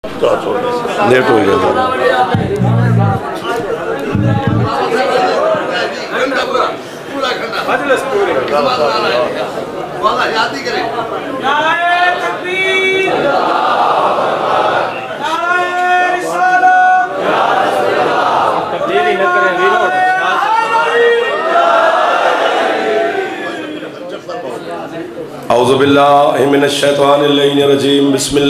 Late हो गया। औज़ुबिल्लाहि मिनश्शैतानिर्रजीम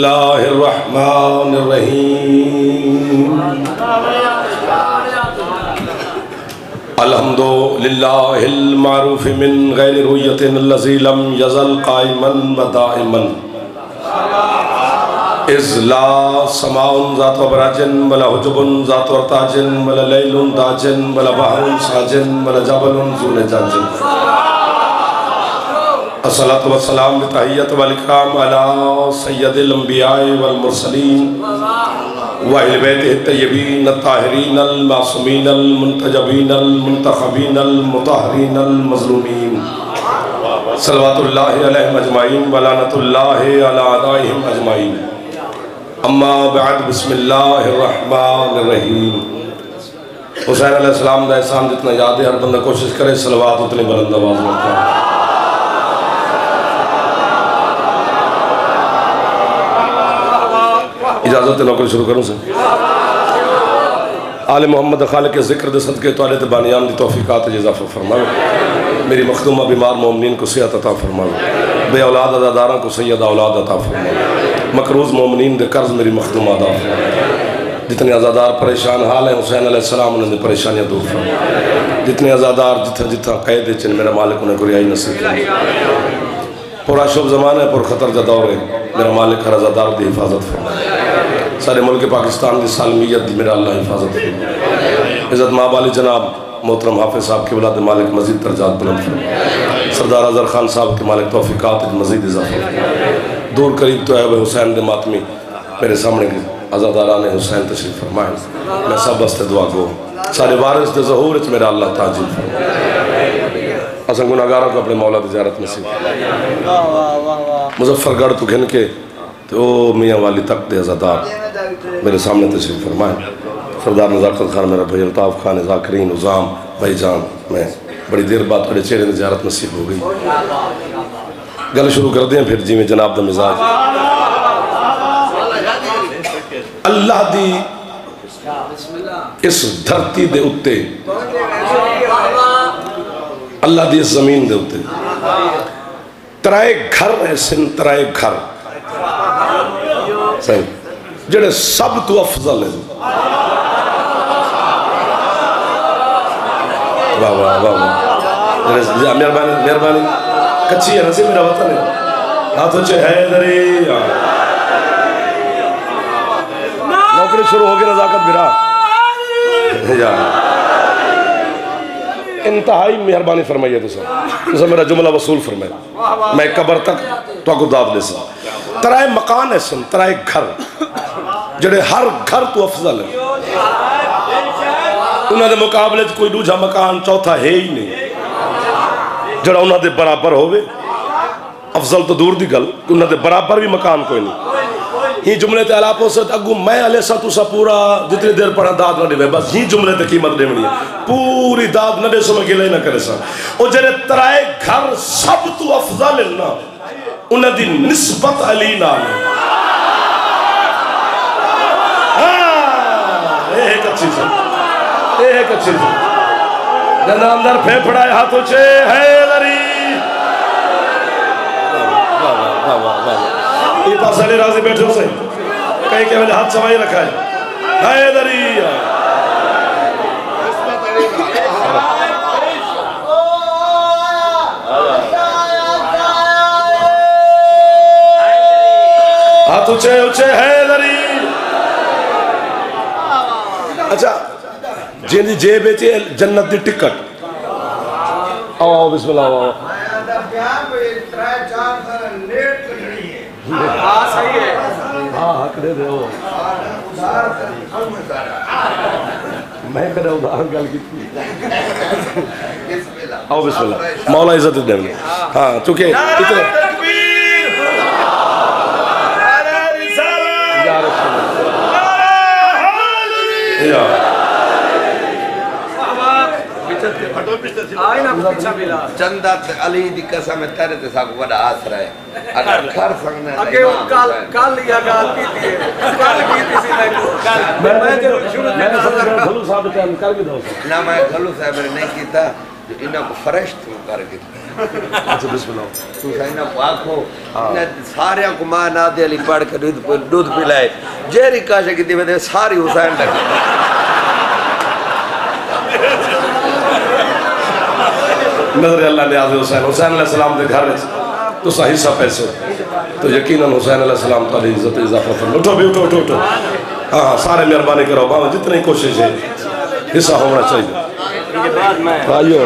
बिस्मिल्लाहिर्रहमानिर्रहीम अल्हम्दुलिल्लाहिल मारूफ़ि मिन गैरि रुय्यतिन लज़ी लम यज़ल क़ाइमन व दाइमन इज़ ला समाउन ज़ातु बराजिन वला हुजुबुन ज़ातु अर्ताजिन वला लैलुन दाजिन वला बहरुन साजिन वला जबलुन ज़ुल जाजिन अस्सलातु वस्सलाम बितहिय्यत वल इकराम अला सय्यदिल अंबियाए वल मुरसलीन व अहले बैतिहि तय्यबीन अत्ताहिरीन अल मासूमीन अल मुंतजबीन अल मुंतखबीन अल मुतहहरीन अल मज़लूमीन सल्लल्लाहु अलैहिम अजमाइन व लानतुल्लाहि अला अदाइहिम अजमाइन अम्मा बअद बिस्मिल्लाहिर रहमानिर रहीम। हुसैन अलैहिस्सलाम दा एहसान जितना याद है हर बंदा कोशिश करे सलवात उतनी बुलंद आवाज़ में पढ़े। इजाज़त नौकरी शुरू करूँ सर। आले मोहम्मद खालिक के ज़िक्र दे सदके तौले ते बानियान दी तौफीकात इज़ाफ़ा फरमावे। मेरी मखदूमा बीमार मोमिनीन को सेहत अता फरमावे। बे औलाद अदादारां को सैयद औलाद अता फरमावे। मकरूज़ मोमिनीन दे कर्ज मेरी मखदूमा अदा फरमावे। जितने आज़ादार परेशान हाल है हुसैन अलैहिस्सलाम उन्हें परेशानियाँ दूर फरमावे। जितने आज़ादार जिथा जिथा कैद चिन मेरा मालिक उन्हें गुरियाई नसीब फरमावे। पूरा शुभ ज़माना है पुर ख़तर जा दौर है मेरा मालिक हर आज़ादार दी हिफाजत फरमावे। सारे मुल्क पाकिस्तान की सालमियत दी मेरा अल्लाह हिफाजत फरमावे। इज़्ज़त माब वाली जनाब मोहतरम हाफिज़ साहब के औलाद मालिक मज़ीद दर्जात बुलंद फरमावे। सरदार अज़हर खान साहब के मालिक तौफीकात मज़ीद इज़ाफ़ा फरमावे। दूर करीब तो है हुसैन दे मातमी मेरे सामने आज़ादारान हुसैन तशरीफ़ फरमाए। मैं सब वास्ते दुआ गो सारे वारिस दे ज़हूर च मेरा अल्लाह ताजील फरमाए। असन गुनाहगारों को अपने मौला की ज़ियारत नसीब मुजफ्फरगढ़ तो घिन के तो मियाँ वाली तक दे आज़ादार मेरे सामने तशरीफ़ फरमाए। सरदार नज़ाकत खान मेरा भाई अल्ताफ़ खान ज़ाकिरीन उज़ाम भाईजान मैं बड़ी देर बाद थोड़े चेहरे की ज़ियारत नसीब हो गई। गल शुरू कर दें फिर जिमें जनाब दा मिजाज अल्लाह दी इस धरती दे उत्ते अल्लाह दी इस ज़मीन दे उत्ते तराए घर ऐसे तराए घर सही जेड़े सब तो अफजल है। वाह वाह वाह वाह मेहरबानी मेहरबानी कच्ची है नसी मेरा वतन है हाथों से हैदरी नौकरी शुरू होगी नज़ाकत बिरा इंतहाई मेहरबानी फरमाइए तो मेरा जुमला वसूल फरमाए। मैं कबर तक तो दाद दे सा तराए मकान है सन तराए घर जड़े हर घर तो अफजल है उन्होंने मुकाबले कोई दूजा मकान चौथा है ही नहीं जड़ा उन्होंने बराबर होवे। अफजल तो दूर दी गल उन्होंने बराबर भी मकान कोई नहीं। ही जुमले ते अलापो से अगू मैं अले सा तुसा पूरा जितनी देर पढ़ा दाद न देवे बस ही जुमले ते कीमत देवनी है पूरी दाद न दे सो मैं गिले न करे सा। ओ जड़े तराए घर सब तो अफजल है ना उन्हें दी निस्बत अली नाल एक अच्छी से एक अच्छी से जना अंदर फेफड़ा हाथों से हैदरी ये पास अली राजी बैठे से कहीं के मैंने हाथ सवाई रखा है हैदरी हाथ ऊंचे ऊंचे हैदरी। अच्छा जिंदी जेब चे जन्नत दी टिकट आओ आओ बिस्मिल्लाह आओ सही है हाँ हक दे दो मैं कदा उधार गल की आओ बिस्मिल्लाह मौला इज्जत दे हाँ चूंकि इतने चंदा अली दी कसम तेरे ते साक बड़ा आसरा है अगर घर संगने आगे कल या गाल की थी कल की थी मैं जो शुरू मैंने खलू साहब टाइम कर भी दो ना मैं खलू साहब ने नहीं कीता इना को फ्रेश तू कर के अच्छा बिस्मिल्लाह तू साइना पाखो ने सारे को मां ना दे अली पढ़ के दूध पिलाए जेरी काशे की दी सारी हुसैन लगी नजर अल्लाह न्याज़ हुसैन हुसैन अलैहिस्सलाम के घर तो सा हिस्सा पैसे तो यकीनन हुसैन अलैहिस्सलाम ताली इज्जत इजाफा फरमा उठो भी उठो उठो उठो हाँ सारे मेहरबानी करो भाव जितनी कोशिश है हिस्सा होना चाहिए आइयो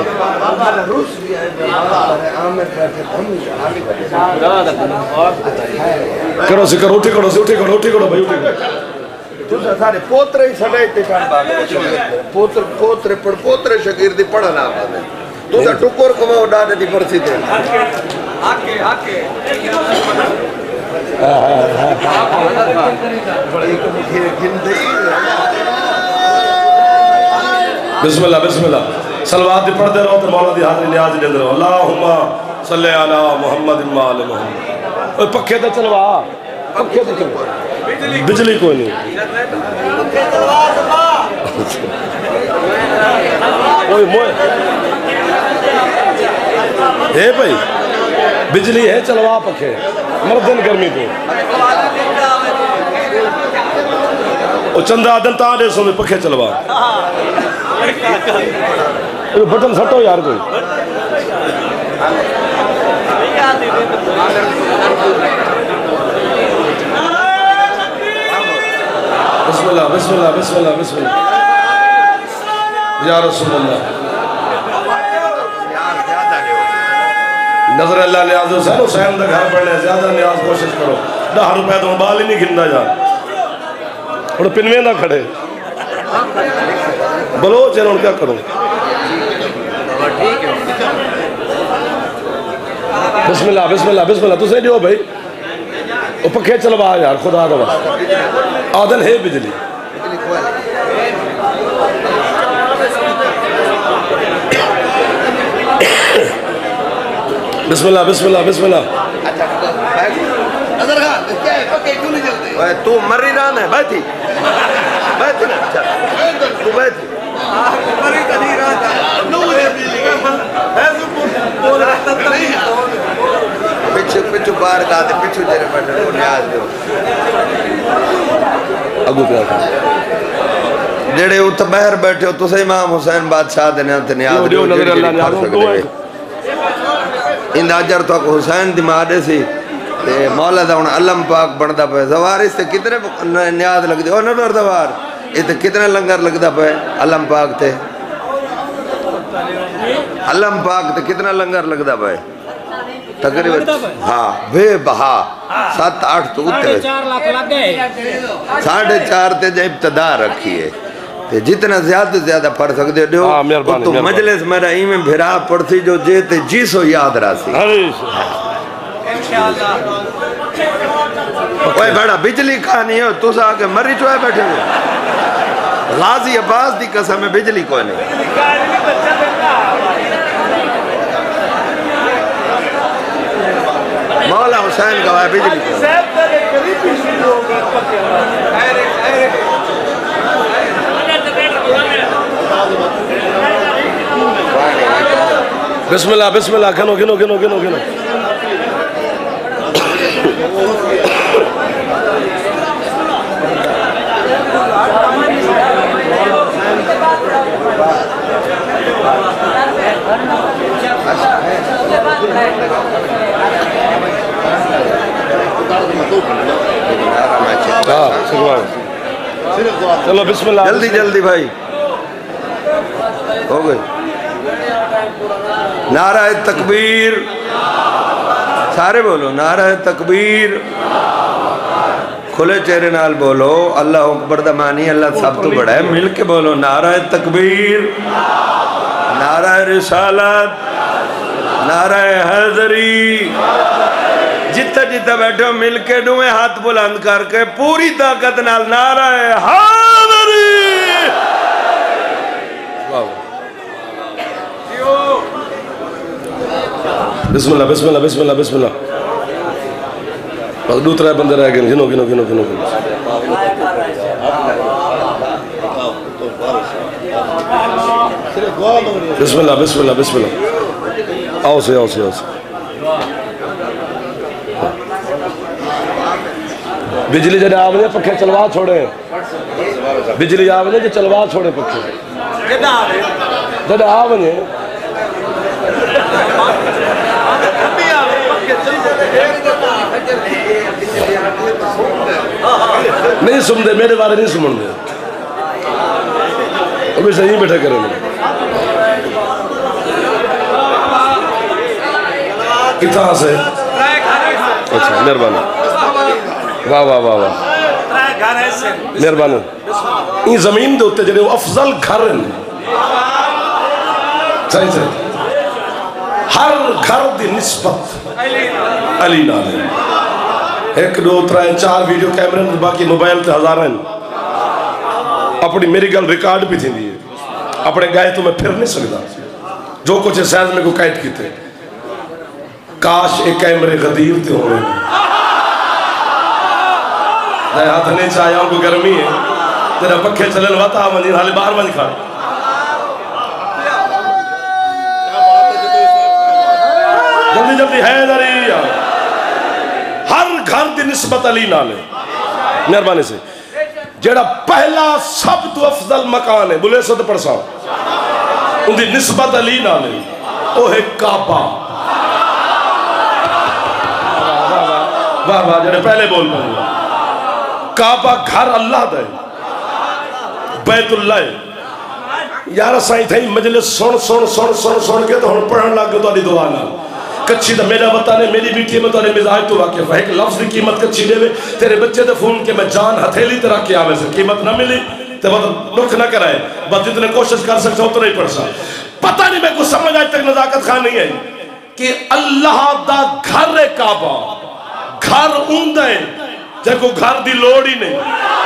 करो से करो उठी करो से उठी करो उठी करो भाई उठी करो सारे पोतरे ही सड़े ते पोत्र पोतरे पढ़ पोतरे शकीर दी पढ़ना आवे तू तो टुकुर कमाओ डाडे दी परसी ते आके आके बिस्मिल्लाह बिस्मिल्लाह सलवात दी पढ़ते रहो तो मौला दी हाज़िरी न्याज़ दे रहो अल्लाहुम्मा सल्ली अला मुहम्मद व आले मुहम्मद ओए पक्के ते चलवा पक्के ते चलवा बिजली कोई नहीं ओए मोए हे भाई बिजली है चलवा पखे मर्दन गर्मी तो ओ चंदा दिन ता दे सो में पखे चलवा बटन सटो यार कोई बिस्मिल्लाह बिस्मिल्लाह बिस्मिल्लाह बिस्मिल्लाह या रसूल अल्लाह नजर अल्लाह न्याज़ हुसैन का घर पढ़ने ज्यादा न्याज कोशिश करो 10 रुपए तो बाल ही नहीं गिनता जा और पिनवे ना खड़े बोलो चलो क्या करो बिस्मिल्लाह बिस्मिल्लाह बिस्मिल्लाह तुझे जो भाई वो पखे चलवा यार खुदा दवा आदल है बिजली बिस्मिल्लाह बिस्मिल्लाह बिस्मिल्लाह ओए तू मरी ना है बैठी बैठी ना चल तू बैठी मरी कदी रात पिछू पिछू बाहर का दे पिछू तेरे बैठे को न्याज दो अगू क्या जेड़े उत बाहर बैठे हो तुसे इमाम हुसैन बादशाह दे ने ते न्याज दो इंदा अजर तो हुसैन दी मां दे सी ते मौला दा हुन अलम पाक बनदा पे जवारिस ते कितने न्याज लगदे ओ नजर दवार ये ते कितने लंगर लगदा पे अलम पाक ते अलम पाक ते कितना लंगर लगदा पे तकरीबन हाँ वे बहा 7-8 तो उत्ते 4 लाख लग गए 4.5 ते जे इब्तदा रखी है ते जितना ज्यादा पढ़ सकते हो तो मजलिस मेरा इमें भिरा पढ़ती जो जे ते जी सो याद रासी ओए बड़ा बिजली कहानी हो तुस आके मरी चुए बैठे हो गाजी अब्बास दी कसम में बिजली कोई नहीं मौला हुसैन का बिजली बिस्मिल्लाह बिस्मिल्लाह गिनो गिनो गिनो गिनो गिनो चलो बिस्मिल्लाह जल्दी जल्दी भाई हो गई नाराए तकबीर सारे बोलो नाराए तकबीर खुले चेहरे नाल बोलो अल्लाह अकबर दा मानी अल्लाह सब तो बड़ा है मिल के बोलो नाराए तकबीर नाराए रिसालत नाराए हैदरी जितना जितना बैठो मिल के डूए हाथ बुलंद करके पूरी ताकत नाल नाराए हैदरी बिस्मिल्लाह बिस्मिल्लाह बिस्मिल्लाह बिस्मिल्लाह। बस दूसरा बंदे रह गए, गिनो गिनो गिनो गिनो गिनो। बिस्मिल्लाह बिस्मिल्लाह बिस्मिल्लाह। आओ से आओ से आओ से। बिजली जब आवने पखे चलवा छोड़े, बिजली आवने जो चलवा छोड़े पखे जब आवने नहीं सुनते, मेरे बारे नहीं सुनते, अभी सही बैठे करें। कितना से? अच्छा मेहरबानी, वाह वाह वाह वाह, मेहरबानी। ये जमीन के उत्ते जो अफजल घर सही सही, हर घर की निस्बत अली नाल है। 1 2 3 4 वीडियो कैमरे, बाकी मोबाइल ते हज़ार हैं। अपनी मेरी गल रिकॉर्ड भी थी है, अपने गाए तो मैं फिर नहीं सकता। जो कुछ शायद मेरे को कैद किते, काश एक कैमरे गदीर ते हो हाथ नहीं चाहे को गर्मी है, तेरा पखे चलन वाता वही हाले बाहर वही खा। जल्दी जल्दी है हर घर की निस्बत अली नाल है। मेहरबानी से जेड़ा पहला सब तो अफजल मकान है बुले सद परसा, उनकी निस्बत अली नाल है, वो है काबा। वाह वाह, जेड़े पहले बोल पा काबा घर अल्लाह दा है, बैतुल्लाह है। यार साईं थी मजलिस सुन सुन सुन सुन सुन के तो हम पढ़न लग गए तुहाडी दुआ नाल। कच्ची तो मेरा बता ने मेरी बेटी में तो मिजाज तो वाकिफ है। एक लफ्ज की कीमत कच्ची देवे, तेरे बच्चे तो फोन के मैं जान हथेली तरह के आवे से कीमत ना मिली तो मतलब दुख ना कराए, बस जितने कोशिश कर सकता उतना ही पढ़ सा। पता नहीं मेरे को समझ आज तक नजाकत खान नहीं आई कि अल्लाह दा घर है काबा, घर उंदा है जब घर की लोड़ ही नहीं।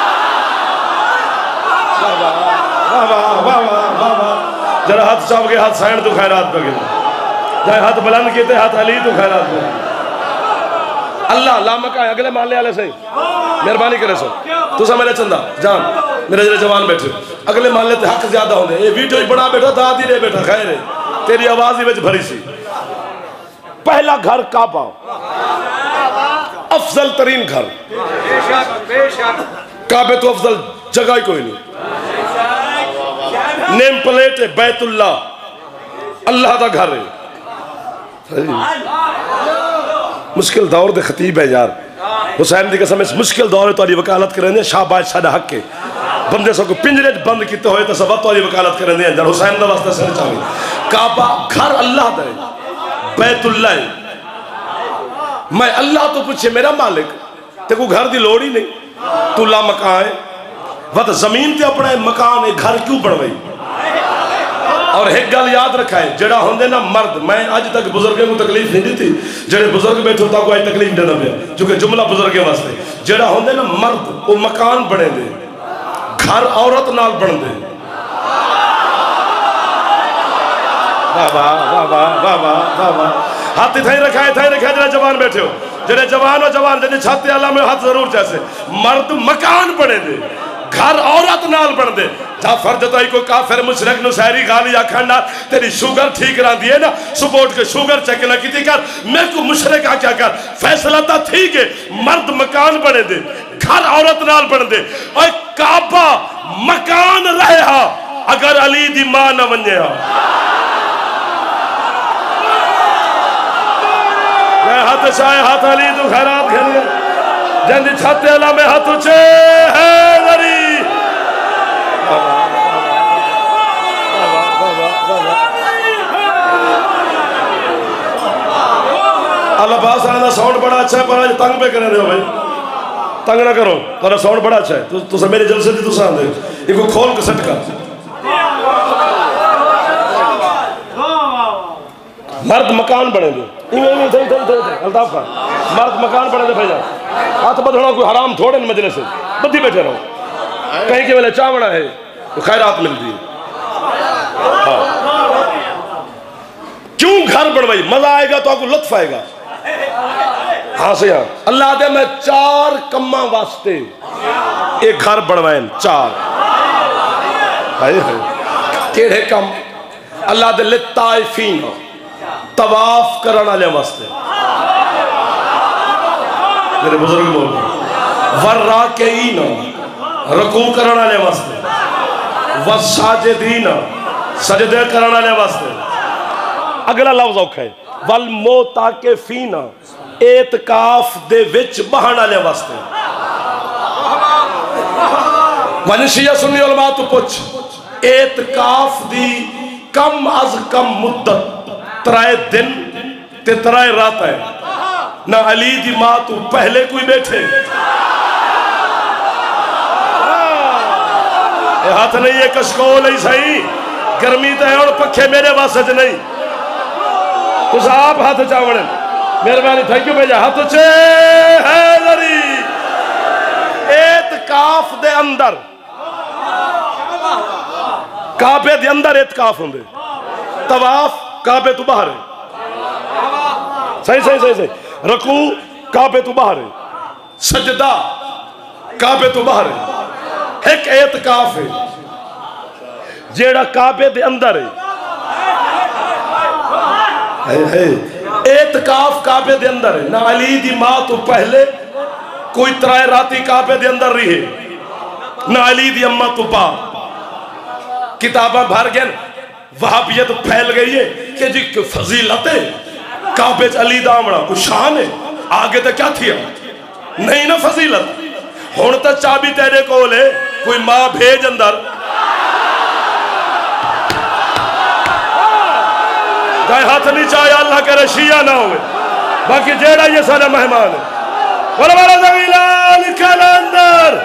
जरा हाथ चाप के हाथ साइड तो खैरात पे गिर, जाए हाथ बुलंद किए हाथ अली तो खैरात पे। अल्लाह लामका अगले माले वाले से मेहरबानी करे सो तुसा मेरे चंदा जान मेरे जरे जवान बैठे अगले माले ते हक ज्यादा होंगे। ये वीडियो ही बड़ा बैठा दाद ही रे बैठा खैर है, तेरी आवाज ही भरी सी। पहला घर काबा, अफजल तरीन घर, काबे तो अफजल जगह ही कोई नहीं। नेम प्लेट है बैतुल्ला, अल्लाह का घर है। मुश्किल दौर दे खतीब है यार, हुसैन की कसम इस मुश्किल दौर में तुहाडी वकालत करेंगे। शाबाश साडा हक है, बंदे सब को पिंजरे बंद किते हुए तो सब तुहाडी वकालत करेंगे। अंदर हुसैन का वास्ता सिर चाहे काबा घर अल्लाह का है, बैतुल्ला है। मैं अल्लाह तो पूछे मेरा मालिक ते को घर की लोड़ ही नहीं, तू ला मकान है वत जमीन ते अपना मकान है, घर क्यों बनवाई। और एक गल याद रखा है, जड़ा होंगे ना मर्द, मैं अज तक बुजुर्गों को तकलीफ नहीं दी थी, जेडे बुजुर्ग बैठे तक अज तकलीफ देना पे क्योंकि जुमला बुजुर्गों वास्ते। जड़ा होंगे ना मर्द वो मकान बने दे, घर औरत नाल बन दे। वाह वाह वाह वाह वाह वाह वाह। हाथ इथे रखा जरा जवान बैठे हो, जेडे जवान हो जवान जेडे छाती आला में हाथ जरूर जैसे मर्द मकान बने दे, घर औरत नाल बन दे। जा फर्ज तो कोई काफिर मुशरिक नु सहरी गाली आखन ना तेरी शुगर ठीक रहती है ना, सुबह उठ के शुगर चेक ना की कर, मेरे को मुशरिक आ क्या कर। फैसला तो ठीक है, मर्द मकान बने दे, घर औरत नाल बन दे। और काबा मकान रहा अगर अली दी मां न वने। हाथ चाहे हाथ अली तू खैरात खेल जंदी छाते अला में हाथ उचे है नरी। अल्लाह बास का साउंड बड़ा अच्छा है, पर आज तंग पे कर रहे हो भाई, तंग ना करो, तेरा साउंड बड़ा अच्छा है। तू मेरे जलसे दी तुसा आंदे इको खोल के सेट कर। मर्द मकान बने दे, अल्ताफ खान मर्द मकान बने दे भाई। हाथ बधना कोई हराम थोड़े न मजले से बद्दी बैठे रहो, कहीं के वेले चावना है तो खैरात मिलती है। हाँ क्यों घर बनवाई? मजा आएगा तो आपको लुत्फ आएगा। हाँ से हाँ, अल्लाह दे मैं 4 कम्मा वास्ते एक घर बनवाए। 4 केड़े कम? अल्लाह दे लिताइफीन तवाफ करने वाले वास्ते। मेरे बुजुर्ग बोल वर्रा के रकू करने वाले वास्ते, वसाजिदीन सजदे करने वाले वास्ते। अगला लफ्ज औखा है वल मोताकिफीन एतकाफ दे विच बहण वाले वास्ते। वंशिया सुन्नी उलमा तो पूछ एतकाफ दी कम अज कम मुद्दत 3 दिन ते 3 रात है ना। अली दी मां तू पहले कोई बैठे हाथ नहीं है कशकोल नहीं सही गर्मी तो है और पखे मेरे वास्ते च नहीं। तुस आप हाथ चावण मेहरबानी थैंक यू भेजा हाथ चे हैदरी। एतकाफ दे अंदर काबे दे अंदर एतकाफ होंदे, तवाफ काबे तो बाहर है। सही सही सही सही। रकू काबे तो बाहर है, सजदा काबे तो बाहर है। एक एतकाफ है जेड़ा काबे दे अंदर है। एतकाफ काबे दे अंदर है ना। अली दी मां तो पहले कोई 3 राती काबे दे अंदर रही है ना। अली दी अम्मा तो पा किताबा भर गए। वहाबियत फैल गई है कि जी फजीलत है काबे च अली दामना कोई शान है। आगे तो क्या थी नहीं ना फजीलत। हुण तो चाबी तेरे कोल है, कोई मां भेज अंदर चाहे हाथ नहीं चाहे अल्लाह करे शिया ना हो। बाकी जेड़ा ये सारा मेहमान है अंदर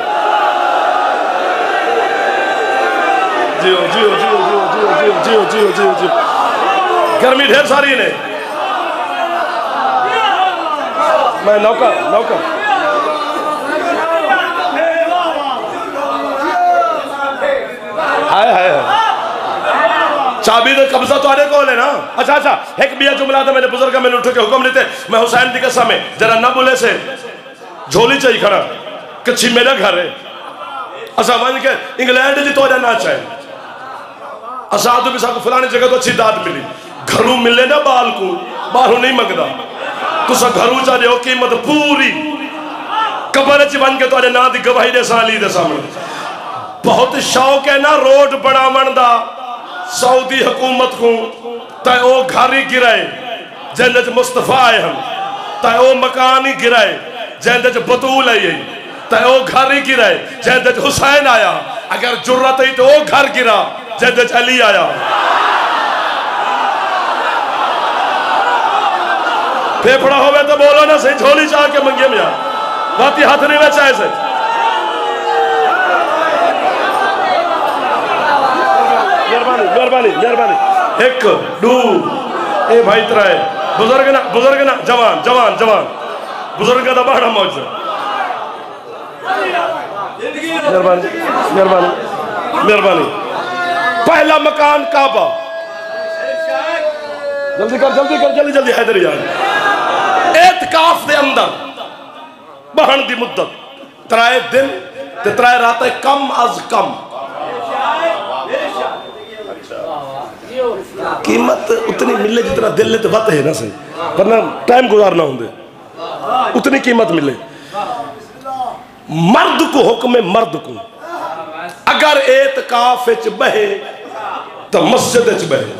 जियो जियो जियो जियो जियो जियो जियो जियो जियो जियो। गर्मी ढेर सारी ने। मैं नौकर नौकर हाय हाय चाबी तो कब्जा तो को है ना। अच्छा अच्छा एक बिया जुमला था मेरे बुजुर्ग मैंने उठ के हुक्म देते मैं हुसैन की कसम में जरा ना बोले से झोली चाहिए खड़ा कच्ची मेरा घर है। असा वन के इंग्लैंड जी तो ना चाहे असा तो भी साको फलानी जगह तो अच्छी दात मिली घरों मिले ना बाल को बाहरों नहीं मंगदा। तुसा घरों चाहे हो कीमत पूरी कबर च बन के तो ना दी गवाही दे साली दे सामने। बहुत शौक है ना रोड बनावन दा सऊदी हुकूमत को ताए ओ घर ही गिराए जिंदे च मुस्तफा आए हम ताए ओ मकान ही गिराए जिंदे च बतूल आई ताए ओ घर ही गिराए जिंदे च हुसैन आया। अगर जुर्रत ही तो ओ घर गिरा जिंदे च अली आया। फेफड़ा होवे तो बोलो ना सही झोली चाह के मंगे में बाती हाथ नहीं बचा ऐसे। मेहरबानी मेहरबानी मेहरबानी। 1 2 ए भाई 3 बुजुर्ग ना जवान जवान जवान बुजुर्ग का बड़ा मौज। मेहरबानी मेहरबानी मेहरबानी। पहला मकान काबा। जल्दी कर जल्दी कर जल्दी जल्दी हैदर यार। एतकाफ दे अंदर बहन दी मुद्दत 3 दिन ते 3 रातें कम अज कम। कीमत उतनी मिले जितना दिल तो वत है ना सही वरना टाइम गुजारना होंगे उतनी कीमत मिले। मर्द को हुक्म मर्द को अगर एतकाफ विच बहे तो मस्जिद विच बहे।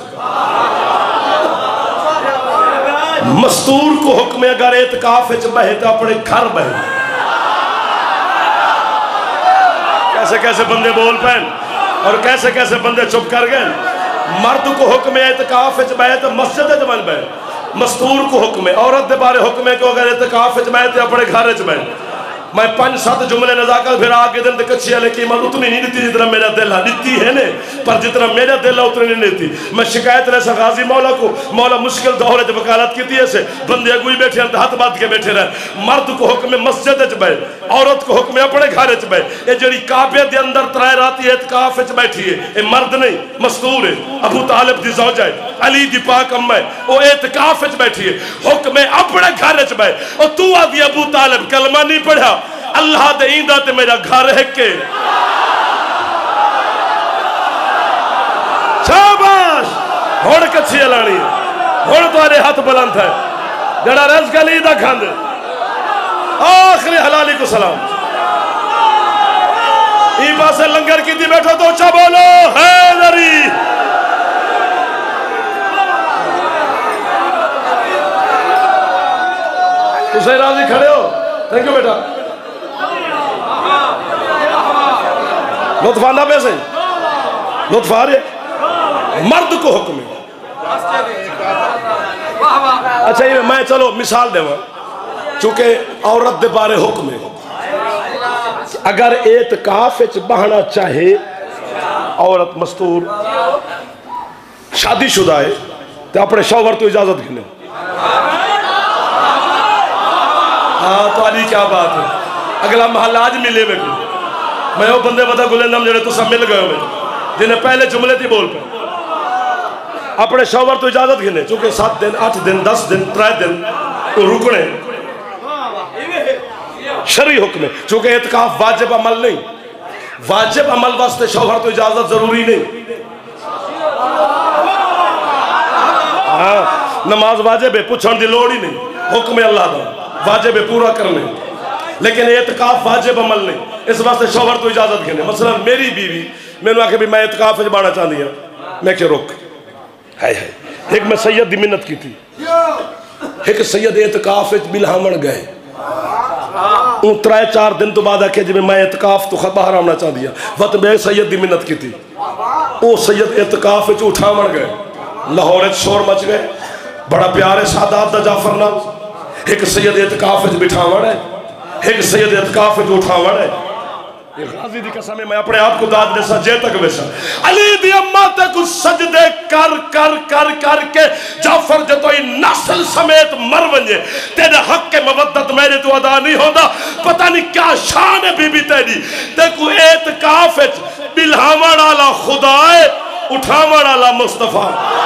मस्तूर को हुक्म अगर एतकाफ विच बहे तो अपने घर बहे। कैसे कैसे बंदे बोल पैन और कैसे कैसे बंदे चुप कर गए। मर्द को हुक्म है एतकाफ विच बहे तो मस्जिद विच बन बहे। मस्तूर को हुक्म है औरत के बारे हुक्म है कि अगर एतकाफ विच बहे तो अपने घर विच बहे। मैं 5-7 जुमले नजाकत फिर आगे दिन कच्ची वाले कीमत उतनी नहीं दी जितना मेरा दिल है, दी है ने पर जितना मेरा दिल है उतनी नहीं दी। मैं शिकायत रहा गाजी मौला को, मौला मुश्किल दौर च वकालत की ऐसे बंदे अगुई बैठे हाथ बांध के बैठे रहे। मर्द को हुक्म मस्जिद च बहे, औरत को हुक्म अपने घर च बहे। ये जी काबे के अंदर 3 रात एतकाफ च बैठी है, ये मर्द नहीं मस्तूर है। अबू तालिब दी ज़ौजा है, अली दी पाक अम्मा है, वो एतकाफ च बैठी है, हुक्म अपने घर च बहे। और तू आदि अबू तालिब कलमा नहीं पढ़ा, अल्लाह दे इंदा ते मेरा घर है के। शाबाश, हुण कच्छी लानी, हुण तुम्हारे हाथ बुलंद है। जड़ा रज़्क़ अली दा खंद, आखिरी हलाली को सलाम। ई पासे लंगर की बैठो तो उच्चा बोलो हैदरी। तुम राजी खड़े हो? थैंक यू बेटा। लुत्फ आना पैसे, लुत्फ आ रहे। मर्द को हुक्म है। अच्छा ये मैं चलो मिसाल देवा, चूंकि औरत दे बारे हुक्म है। अगर एतकाफ बहना चाहे औरत मस्तूर शादीशुदा है तो अपने शौहर तो इजाजत गिने। हाँ तो अली क्या बात है। अगला महल आज मिले मेरे को, मैं वो बंदे बता गुलेंदम जड़े तुसा मिल गए हो जिन्हें पहले जुमले थी बोल पे अपने शौहर तो इजाजत गिने। चूंकि 7 दिन 8 दिन 10 दिन 3 दिन तो रुकने शरी हुक्म है। चूंकि एतकाफ वाजिब अमल नहीं, वाजिब अमल वास्ते शौहर तो इजाजत जरूरी नहीं। हाँ नमाज वाजिब है, पूछने की लोड़ ही नहीं, हुक्म अल्लाह दा वाजिब है पूरा करने। लेकिन एतकाफ वाजिब अमल नहीं, इस वास्ते शौहर तो इजाजत गिने। मसलन मेरी बीवी मैंने आखे भी मैं एतकाफ बाना चाहती हूँ, मैं क्या रुक है। एक मैं सैयद की मिन्नत की थी, एक सैयद एतकाफ बिलहामण गए 3-4 दिन तो बाद आखे जिम्मे मैं एतकाफ तो बाहर आना चाहती हूँ। वत मैं सैयद की मिन्नत की थी, वो सैयद एतकाफ उठावण गए, लाहौर शोर मच गए। बड़ा प्यार है सादात दा जाफर नाम। एक सैयद एतकाफ बिठावण है, एक सैयद एतकाफ उठावण है। गाजी दी कसम है मैं अपने आप को दाद दे सजे तक वैसा अली दी अम्मा तक सजदे कर कर कर कर के जाफर जतोई नस्ल समेत मर वंजे तेरे हक के मवद्दत मेरे तो अदा नहीं होता। पता नहीं क्या शान है बीबी तेरी, देखो एतकाफ बिलहावण वाला खुदा है, उठावण वाला मुस्तफा।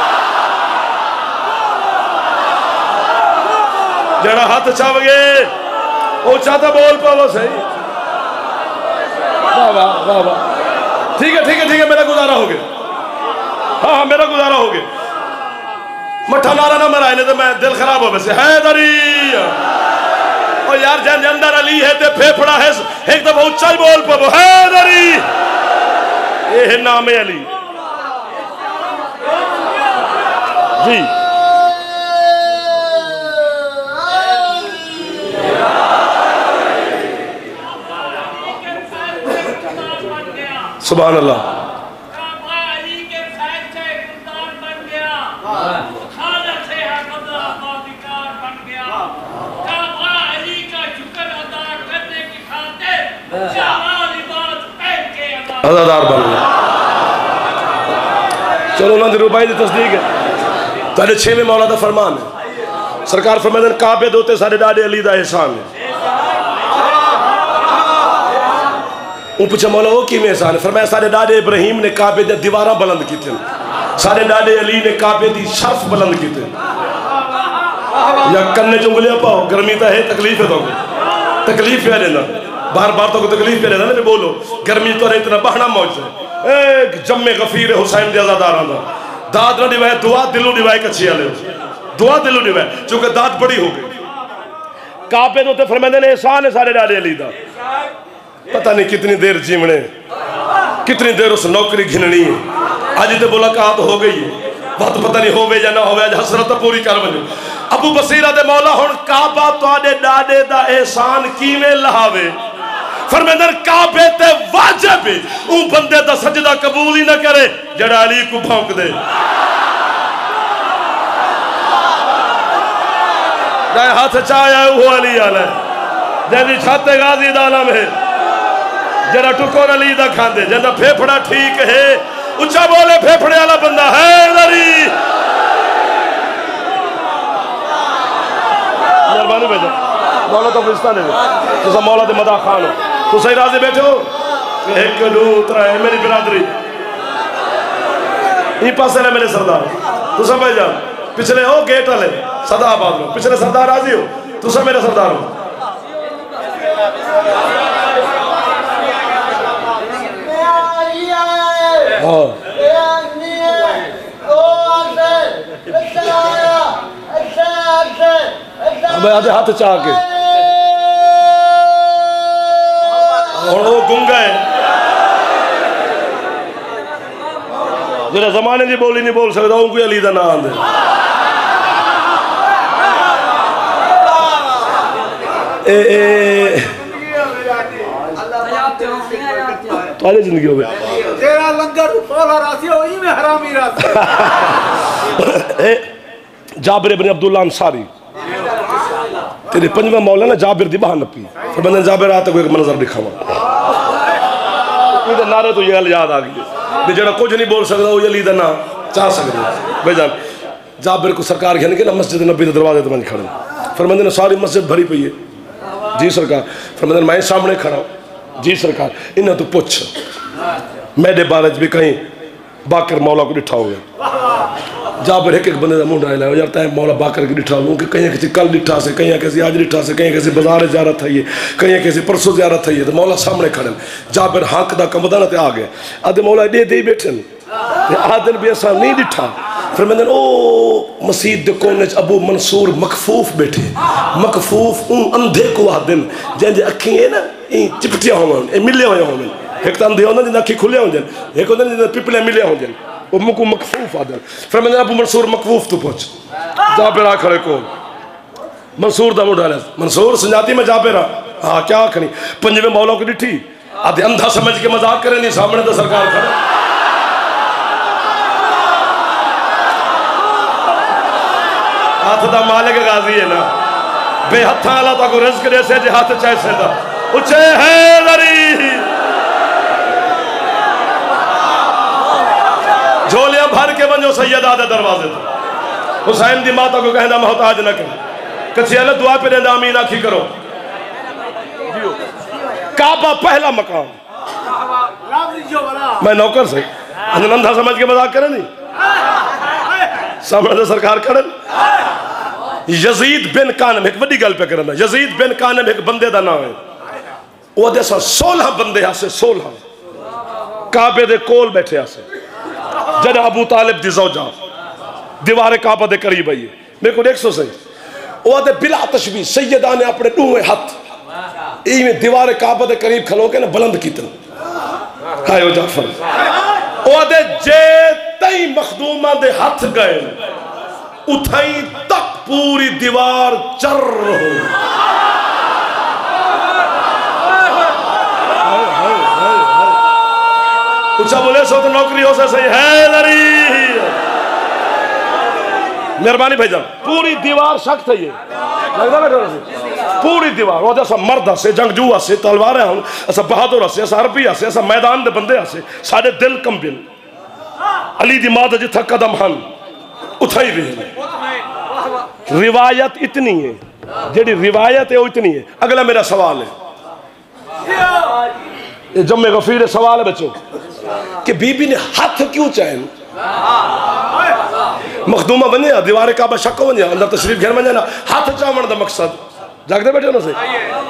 जरा हाथ चावगे वो चाहता बोल पाओ सही। वाह वाह वाह वाह, ठीक है ठीक है ठीक है, मेरा गुजारा हो गया। हाँ हाँ मेरा गुजारा हो गया। मठा नारा ना मराए नहीं तो मैं दिल खराब हो वैसे हैदरी। और यार जन अंदर अली है ते फेफड़ा है, एक दफा उच्चा बोल पाओ हैदरी। ये है नाम अली जी। सुभान अल्लाह। अदादार बन गया। चलो उन्होंने रुबाई की तस्दीक है। तेरे 6वें मौला का फरमान है, सरकार फरमाते हैं काबे दोते सारे डाडे अली दा एहसान है। वो पूछा मौला वो किमें एहसान है? फरमाया सारे डाडे इब्राहिम ने काबे दी दीवारां बुलंद की थी, सारे डाडे अली ने काबे दी शर्फ बुलंद की थी। या कन्ने चुंगलियां पाओ, गर्मी तो है, तकलीफ है, तो तकलीफ है लेना, बार बार तो तकलीफ है लेना ना, बोलो गर्मी तो इतना बहना मौज है। एक जम्मे गफीर हुसैन दे आजादारां दा दाद ना दिवाए, दुआ दिलों दिवाए, कच्ची वाले दुआ दिलों दिवाए, चूंकि दाद बड़ी हो गई। काबे तो फरमाते ने एहसान है सारे डाडे अली दा। पता नहीं कितनी देर जीवने, कितनी देर उस नौकरी घिननी है। अज तो मुलाकात हो गई है, बात पता नहीं होवे या ना होवे, अज हसरत पूरी कर वजो। अबू बसीरा दे मौला हुण काबा तुहाडे डाडे दा एहसान किवें लहावे? फरमांदे काबे ते वाजिब है ऊ बंदे दा सजदा कबूल ही ना करे जड़ा अली को भौंक दे। हाथ चाया वो अली आला जैसी छत गाजी दा आलम है, जरा टुकोर अली दा खांदे, जरा फेफड़ा ठीक है, उच्चा बोले फेफड़े वाला बंदा है दरी। मेहरबानी भेजो मौला तो फिस्ता ने तुसा मौला दे मदा खान हो, तुसा ही राजी बैठो। एक दो त्रै मेरी बिरादरी ई पासे ने मेरे सरदार, तुसा भाई जान पिछले हो गेट वाले सदा आबाद लो, पिछले सरदार राजी हो, तुसा मेरे सरदार हो। हाथ चाह के वो गुंगा है जरा जमाने की बोली नहीं बोल सकता, उनको अली का नाम दे। तुम्हारी जिंदगी हो तेरा लंगर फौला रासी हो ही में हरामी रासी। जाबिर इब्न अब्दुल्ला अंसारी तेरे पंजवा मौला ना जाबिर दी बहान नपी, फिर बंदे जाबिर आ तक एक मंजर दिखावा, ये नारे तो ये गल याद आ गई है, जरा कुछ नहीं बोल सकता वो अली दा नाम चाह सकते भाई जान। जाबिर को सरकार कहने के ना मस्जिद नबी के दरवाजे तो बंद खड़े, फिर बंदे ने सारी मस्जिद भरी पई है जी सरकार, फिर बंदे मैं सामने खड़ा जी सरकार, इन्हें तो पुछ मेरे बारे भी कहीं बाकर मौला को डिठा हो गया। जाबिर एक बंदे का मुंडा लाया यार तैं मौला बाकर की डिठा लूँ कि कहीं किसी कल डिठा से, कहीं किसी आज डिठा से, कहीं किसी बाजार ज्यारत थी है, कहीं किसी परसों ज्यारत थी है, तो मौला सामने खड़े। जाबिर हक का कमदा ना आ गया, आधे मौला एडे दे बैठे आधे भी असा नहीं डिठा। फिर मैंने ओ मसीद दे कोने अबू मंसूर मकफूफ बैठे, मकफूफ अंधे को आदन जैसे अखी है ना चिपटिया हो मिले हुए हो, एक तो अंधे होना जिन्हें अखी खुले हो, एक होता जिन्हें पिपले मिले हो, वो मुको मकफूफ आदन। फिर मैंने अबू मंसूर मकफूफ तो पूछ जाबिर आ खड़े को मंसूर दा मुंडा मंसूर सुजाती में जाबिर हाँ क्या आखनी पंजवे मौलों की डिठी आधे अंधा समझ के मजाक करे नहीं, सामने तो सरकार खड़े। हाथ दा मालिक गाजी है ना बेहथा अल्लाह ताको रिज़्क़ दे से हाथ चैसे दा उचे है लरी झोलियां भर के वञो सैयदा दे दरवाजे ते हुसैन दी माता को कहंदा मोहताज न कर कच्ची अल्लाह दुआ पे देंदा आमीन आखी करो। काबा पहला मकाम मैं नौकर से अंधा समझ के मजाक करे नहीं, सामने तो सरकार खड़े। यजीद बिन कानम एक बड़ी गल पे करना, यजीद बिन कानम एक बंदे का नाम है, वो 16 बंदे आसे 16 काबे दे कोल बैठे आसे जद अबू तालिब दी ज़ौजा दीवार काबा दे करीब आई मेरे को 100 सही वो दे बिला तशबीह सैयदा ने अपने दूहे हाथ इवें दीवार काबा दे करीब खलो के ना बुलंद कीतन हाय ओ जाफर वो दे जे तई मखदूमा दे हाथ गए उठाई तक पूरी दीवार चर हो। ऊंचा बोले सो तो नौकरी हो से सही है लरी मेहरबानी भाईजान। पूरी दीवार सख्त है ये लगता बैठो पूरी दीवार वो जैसा मर्द हसे जंगजू हसे तलवार है ऐसा बहादुर हसे ऐसा अरबी हसे ऐसा मैदान दे बंदे हसे साढ़े दिल कंबिल अली दी मां जिथा कदम हन उठाई भी रिवायत इतनी है जेडी रिवायत है वो इतनी है। अगला मेरा सवाल है ये जम्मे गफीर सवाल है बच्चों कि बीबी ने हाथ क्यों चाहे मखदूमा बने दीवार काबा शक्को बने अंदर तशरीफ घर बने ना हाथ चावण का मकसद जागते बैठे ना से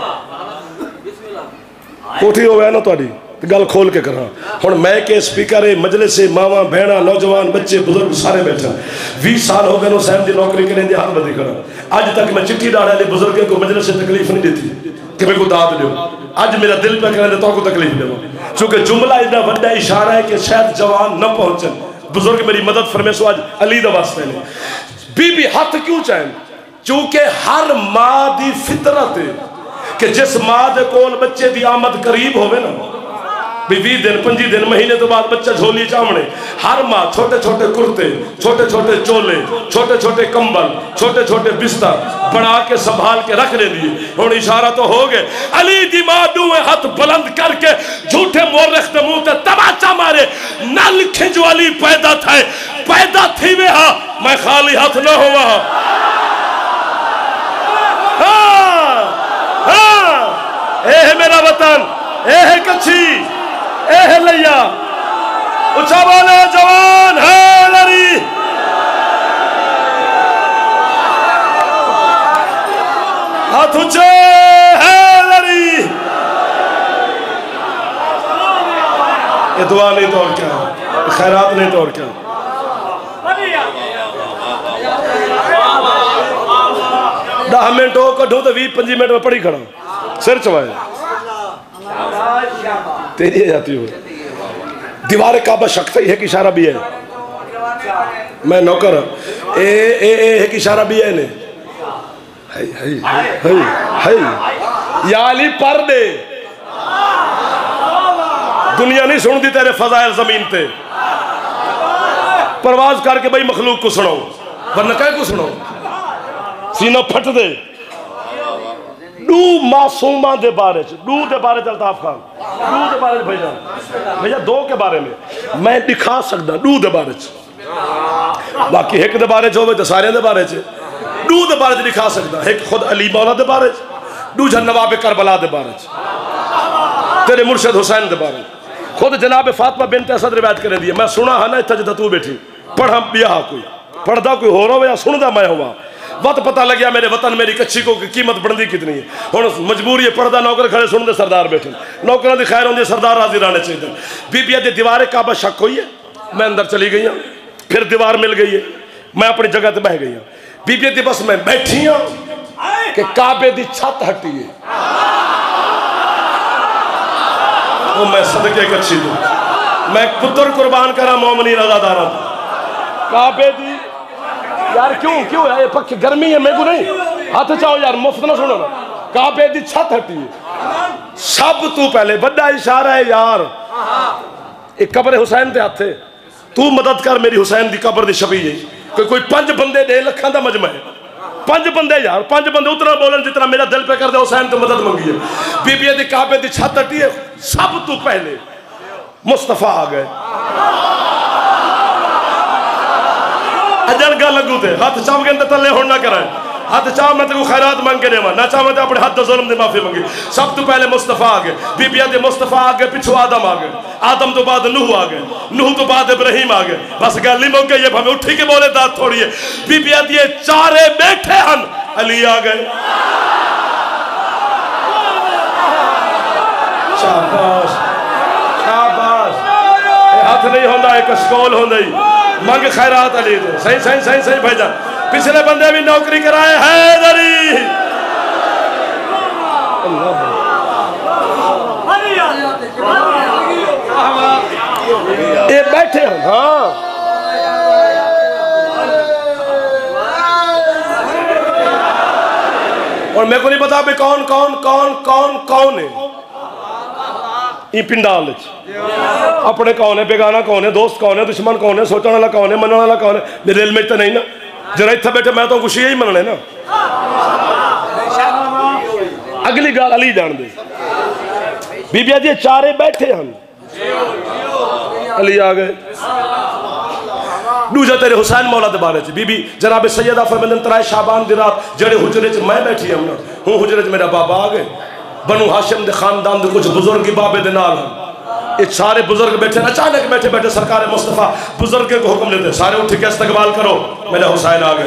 कोठी हो ना थोड़ी गल खोल के करा हुण मैं के स्पीकर है मजलिस से मावा भैणा नौजवान बच्चे बुजुर्ग सारे बैठे 20 साल हो गए हुसैन की नौकरी करें हाथ बदी करा अज तक मैं चिट्ठी डाले वाले बुजुर्गों को मजलिस से तकलीफ नहीं देती कि मेरे को दाद दो अज मेरा दिल पे करें तो तकलीफ दो चूंकि जुमला इतना बड़ा इशारा है कि शायद जवान न पहुंचन बुजुर्ग मेरी मदद फरमे सो आज अली दा वास्ते ने बीबी हाथ क्यों चाहे चूंकि हर मां की फितरत है कि जिस मां दे कोल बच्चे की आमद करीब होवे ना भी 20 दिन 25 दिन महीने तो बाद बच्चा झोली चामड़े। हर माँ छोटे छोटे कुर्ते, छोटे छोटे चोले, छोटे छोटे कंबल, छोटे छोटे बिस्तर बना के संभाल के रख ले लिए। हुण इशारा तो हो गए। अली दी मां दुए हाथ बुलंद करके झूठे मोरख दे मुंह ते तमाचा मारे। नल खिंजो अली पैदा थे, पैदा थी वे हा, मैं खाली हाथ न होवा। हाँ हाँ, ए है मेरा वतन, ए है कच्छी, ए है लैया। उच्चा बोले जवान है लरी। हाथ ऊंचे है लरी। ये दुआ नहीं तो और क्या, खैरात नहीं तो और क्या। 10 मिनट हो कढ़ो तो 20-25 मिनट में पड़ी खड़ा, सिर चवाए तेरी जाती हो। दीवार काबा शख्स है कि इशारा भी है। मैं नौकर ए ए ए है कि इशारा भी है ने। है या अली पर दे, दुनिया नहीं सुनती तेरे फजाइल जमीन पे। परवाज करके भाई मखलूक को सुनाओ, वरना कह को सुनाओ, सीना फट दे। डू मासूमा दे बारे च, डू दे बारे च अल्ताफ खान, डू दे बारे च भैया भैया दो के बारे में मैं दिखा सकदा, डू दे बारे च। बाकी एक दे बारे च होवे तो सारे दे बारे च, डू दे बारे च दिखा सकदा। एक खुद अली मौला दे बारे च, डू नवाब करबला दे बारे च, तेरे मुर्शद हुसैन दे बारे। खुद जनाब फातिमा बिनत असद रिवायत कर दी है। मैं सुना है ना इतना जिदा तू बैठी पढ़ा बिया कोई पढ़दा कोई हो रहा या सुनदा मैं हुआ। वत पता लग गया मेरे वतन मेरी कच्छी को कीमत बनती कितनी है। हुण मजबूरी है पढ़दा नौकर खड़े सुनते सरदार बैठे, नौकरों की खैर होंगी सरदार राजी रहने चाहिए। बीबिया दी दीवार काबा शक हुई है, मैं अंदर चली गई हूँ, फिर दीवार मिल गई है, मैं अपनी जगह पर बह गई हूँ। बीबिया दी बस मैं बैठी हूँ कि काबे दी छत हटी है। वो मैं सदके कच्छी दूं, मैं पुत्र कुर्बान करा मोमनी रज़ादारा काबे दी। यार क्यों क्यों है ये पक्की गर्मी है मेरे को नहीं, हाथ चाहो यार मुफ्त ना सुनो ना। काबे दी छत हटी है। सब तू पहले बड़ा इशारा है यार, एक कब्र हुसैन दे हाथे तू मदद कर मेरी हुसैन दी कब्र दी छपी है। कोई 5 बंदे दे लखां दा मजमा है, 5 बंदे यार, 5 बंदे उतना बोलन जितना मेरा दिल पे कर दे। हुसैन तो मदद मंगी है। बीबिया दी काबे दी छत हटी है। सब तू पहले मुस्तफा आ गए। अजल गा लगू थे हाथ चाव के अंदर तले होड़ ना कराए। हाथ चाव मैं तेको खैरात मांग के देवा ना चाव मैं अपने हाथ जुल्म दी माफी मंगी। सब तो पहले मुस्तफा आ गए। बीबिया दे मुस्तफा आ गए, पिछू आदम आ गए, आदम तो बाद नूह आ गए, नूह तो बाद इब्राहिम आ गए। बस गल नहीं मुक गई, भावे उठी के बोले दात थोड़ी है। बीबिया दिए चारे बैठे हन, अली आ गए। शाबाश शाबाश, हाथ नहीं होंदा एक स्कूल होंदा ही मंग खैरात अली दे। सही सही सही सही भाईजान, पिछले बंदे भी नौकरी कराए हैदरी। ये बैठे हैं हाँ। और मेरे को नहीं पता भी कौन कौन कौन कौन कौन है पिंडाल अपने कौन है, बेगाना कौन है, दोस्त कौन है, दुश्मन कौन है, सोचने वाला कौन है, मनने वाला कौन है। मेरे दिल में तो नहीं ना, जरा इतना बैठे मैं तो कुछ यही मनने ना। अगली गाल अली जान दे। बीबिया जी चारे बैठे हम, अली आ गए। दूजा तेरे हुसैन मौला दे बारे च बीबी जनाब सैयदा फरमांदन 3 शाबान दी रात जेड़े हुजरे च मैं बैठी हूं ना, हूं हुजरे च मेरा बाबा आ गए। बनु हाशिम दे खानदान दे कुछ बुजुर्ग बाबे दे नाल हैं। ये सारे बुजुर्ग बैठे, अचानक बैठे बैठे सरकार मुस्तफा बुजुर्ग को हुक्म देते सारे उठ के इस्तकबाल करो, मेरा हुसैन आ गए।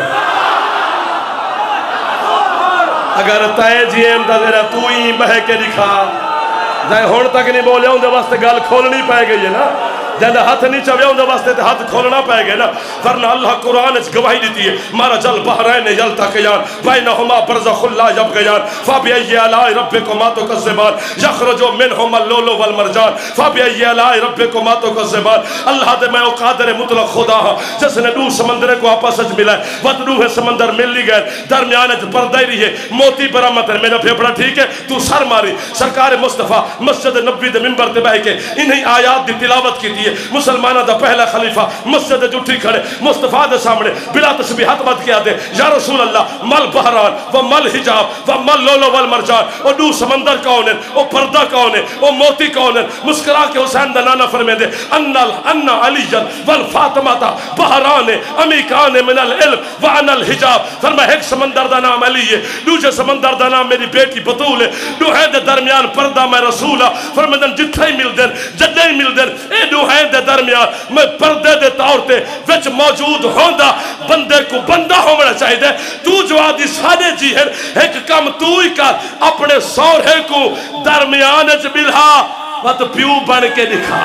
अगर तय जीएम दा तेरा तू ही बह के दिखा जाए हुण तक नहीं बोले उनके वास्ते गल खोलनी पै गई है ना। जब हाथ नहीं चव्या उनके वास्ते तो हाथ खोलना पै गया ना, वरना अल्लाह कुरान गवाही दी है मारा जल बहरैन यल्तक़ियान बैनहुमा बरज़ख़ुन ला यब्ग़ियान फ़बिअय्यि आलाइ रब्बिकुमा तुकज़्ज़िबान यख़रुजु मिनहुमा लुलु वल मरजान फ़बिअय्यि आलाइ रब्बिकुमा तुकज़्ज़िबान। अल्लाह दे मैं कादिर मुतलक खुदा हां जिसने दो समंदर को आपस में मिलाए, वत दो है समंदर मिल ही गए, दरमियान पर्दा ही रही है, मोती बरामद है। मेरा फेफड़ा ठीक है, तू सर मारी। सरकार मुस्तफा मस्जिद नबी दे मिंबर ते बह के इन्हीं आयात की तिलावत की है। मुसलमानों का पहला खलीफा मस्जिद जुठी खड़े मुस्तफा के सामने बिला तस्बीहात मत किया दे, या रसूल अल्लाह मल बहरान व मल हिजाब व मल लोलो वल मरजान, ओ दो समंदर कौन है, ओ पर्दा कौन है, ओ मोती कौन है। मुस्कुरा के हुसैन दा नाना फरमे दे अन्नल अन्ना अलीजन वल फातिमाता बहरान अमीकान मिनल इल्म व अनल हिजाब। फरमाया एक समंदर दा नाम अली है, दूसरे समंदर दा नाम मेरी बेटी बतूल है, दुहे दे दरमियान पर्दा मैं रसूल हां। फरमाया जिथे ही मिलदे जदे ही मिलदे ए दुहे दे दरमियान मैं पर्दे दे तौर ते विच मौजूद होंदा। बंदे को बंदा होना चाहिए। तू जो आदि सारे जी है एक कम तू ही कर, अपने सौरे को दरमियान च बिल्हा मत प्यू बन के दिखा।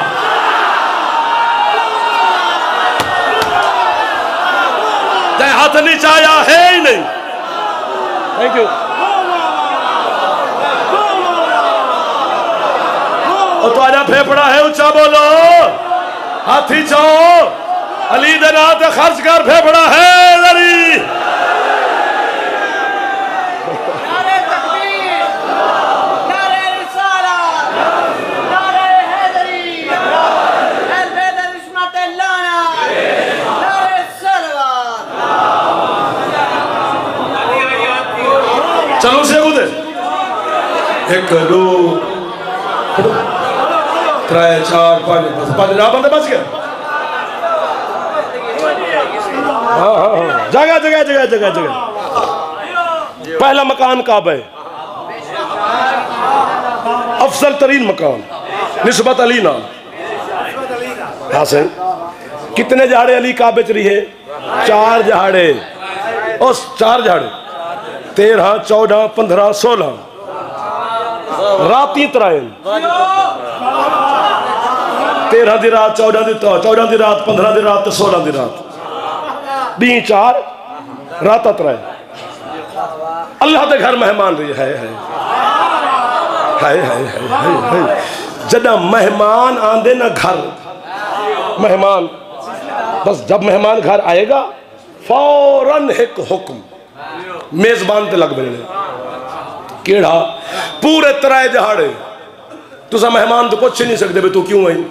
हाथ नहीं चाया है ही नहीं। Thank you. और तुम्हारा फेफड़ा है, ऊंचा बोलो, हाथी चाओ अली दे नाम ते खर्च कर, फेफड़ा है लड़ी। नारे तकबीर, नारे रिसालत, नारे हैदरी, अहल बैत इस्मत लाना, नारे सलवात। चलो से उधर एक दो त्रै चार पांच पांच ना बंदे बच गए। हाँ हाँ हाँ, जगह जगह जगह जगह जगह। पहला मकान काबा है, अफजल तरीन मकान, निस्बत अली नाम। हाँ सही। कितने जहाड़े अली काबे च रही है? 4 जहाड़े। उस 4 जहाड़े 13 14 15 16 राती तराइन 13 दी रात 14 दी रात 15 दी रात 16 दी रात दी 4 रात तराइन। अल्लाह के घर मेहमान रही है। जदा मेहमान आंदे ना घर मेहमान, बस जब मेहमान घर आएगा फौरन एक हुक्म मेजबान ते लग बने केड़ा पूरे 3 जहाड़े तुसा मेहमान तो पूछ नहीं सकते तू क्यों आई।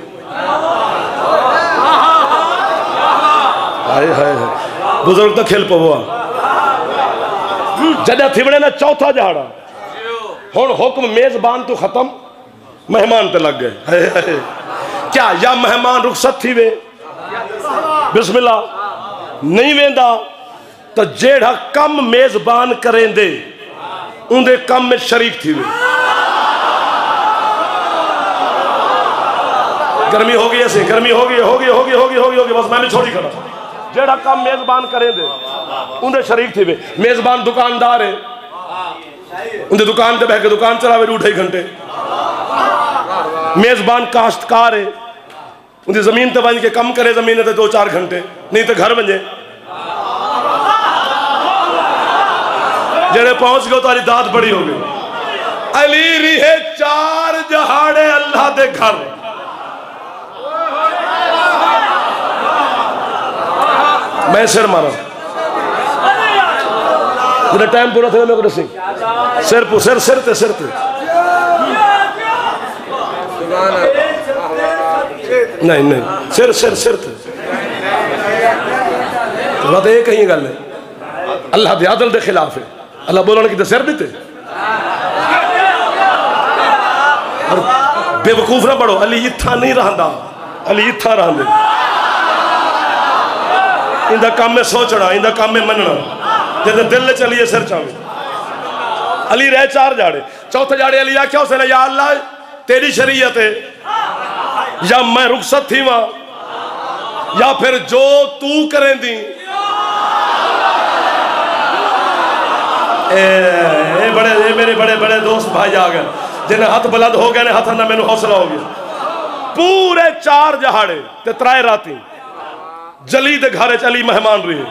हाय हाय बुजुर्ग तो खेल पवा जदा थिवड़े ना 4था जहाड़ा हुण हुक्म मेजबान तो खत्म मेहमान ते लग गए। क्या या मेहमान रुखसत थी वे बिस्मिल्लाह नहीं वेंदा तो जेड़ा कम मेजबान करेंदे उनके कम में शरीक थी वे। गर्मी हो गई ऐसे गर्मी होगी बस मैं भी छोड़ी खड़ा। जेड़ा कम मेजबान करेंदे उनके शरीक थी वे। मेजबान दुकानदार है, उनके दुकान पे बह के दुकान चलावे 2-2 घंटे। मेजबान काश्तकार है, उनकी जमीन ते बन के कम करे जमीन ते 2-4 घंटे, नहीं तो घर बने। जेड़े पहुंच गए तो दात बड़ी हो गई। अली रहे 4 जहाड़े अल्लाह दे घर। मैं सिर मारा मेरा टाइम पूरा था मेरे को दसी सिर ते नहीं सिर थे बात एक ही गल है। अल्लाह के आदल के खिलाफ है। अल्लाह बोलने की तो सिर दिते और बेवकूफ ना पढ़ो। अली इत्था नहीं रहा, अली इत्था रहा। इंदा काम में सोचना, इंदा काम में मनना, जब दिल चलिए सिर चावे। अली रहे 4 जाड़े, 4थे जाड़े अली आख्या उसने या अल्लाह तेरी शरीयत है या मैं रुखसत थी वहां या फिर जो तू करें दी। मेरे बड़े बड़े दोस्त भाई आ गए जिन्हें हाथ बुलंद हो गए, हाथ ना मैंने हौसला हो गया। पूरे 4 जहाड़े ते 3 राती जली दे घर च अली मेहमान रहे।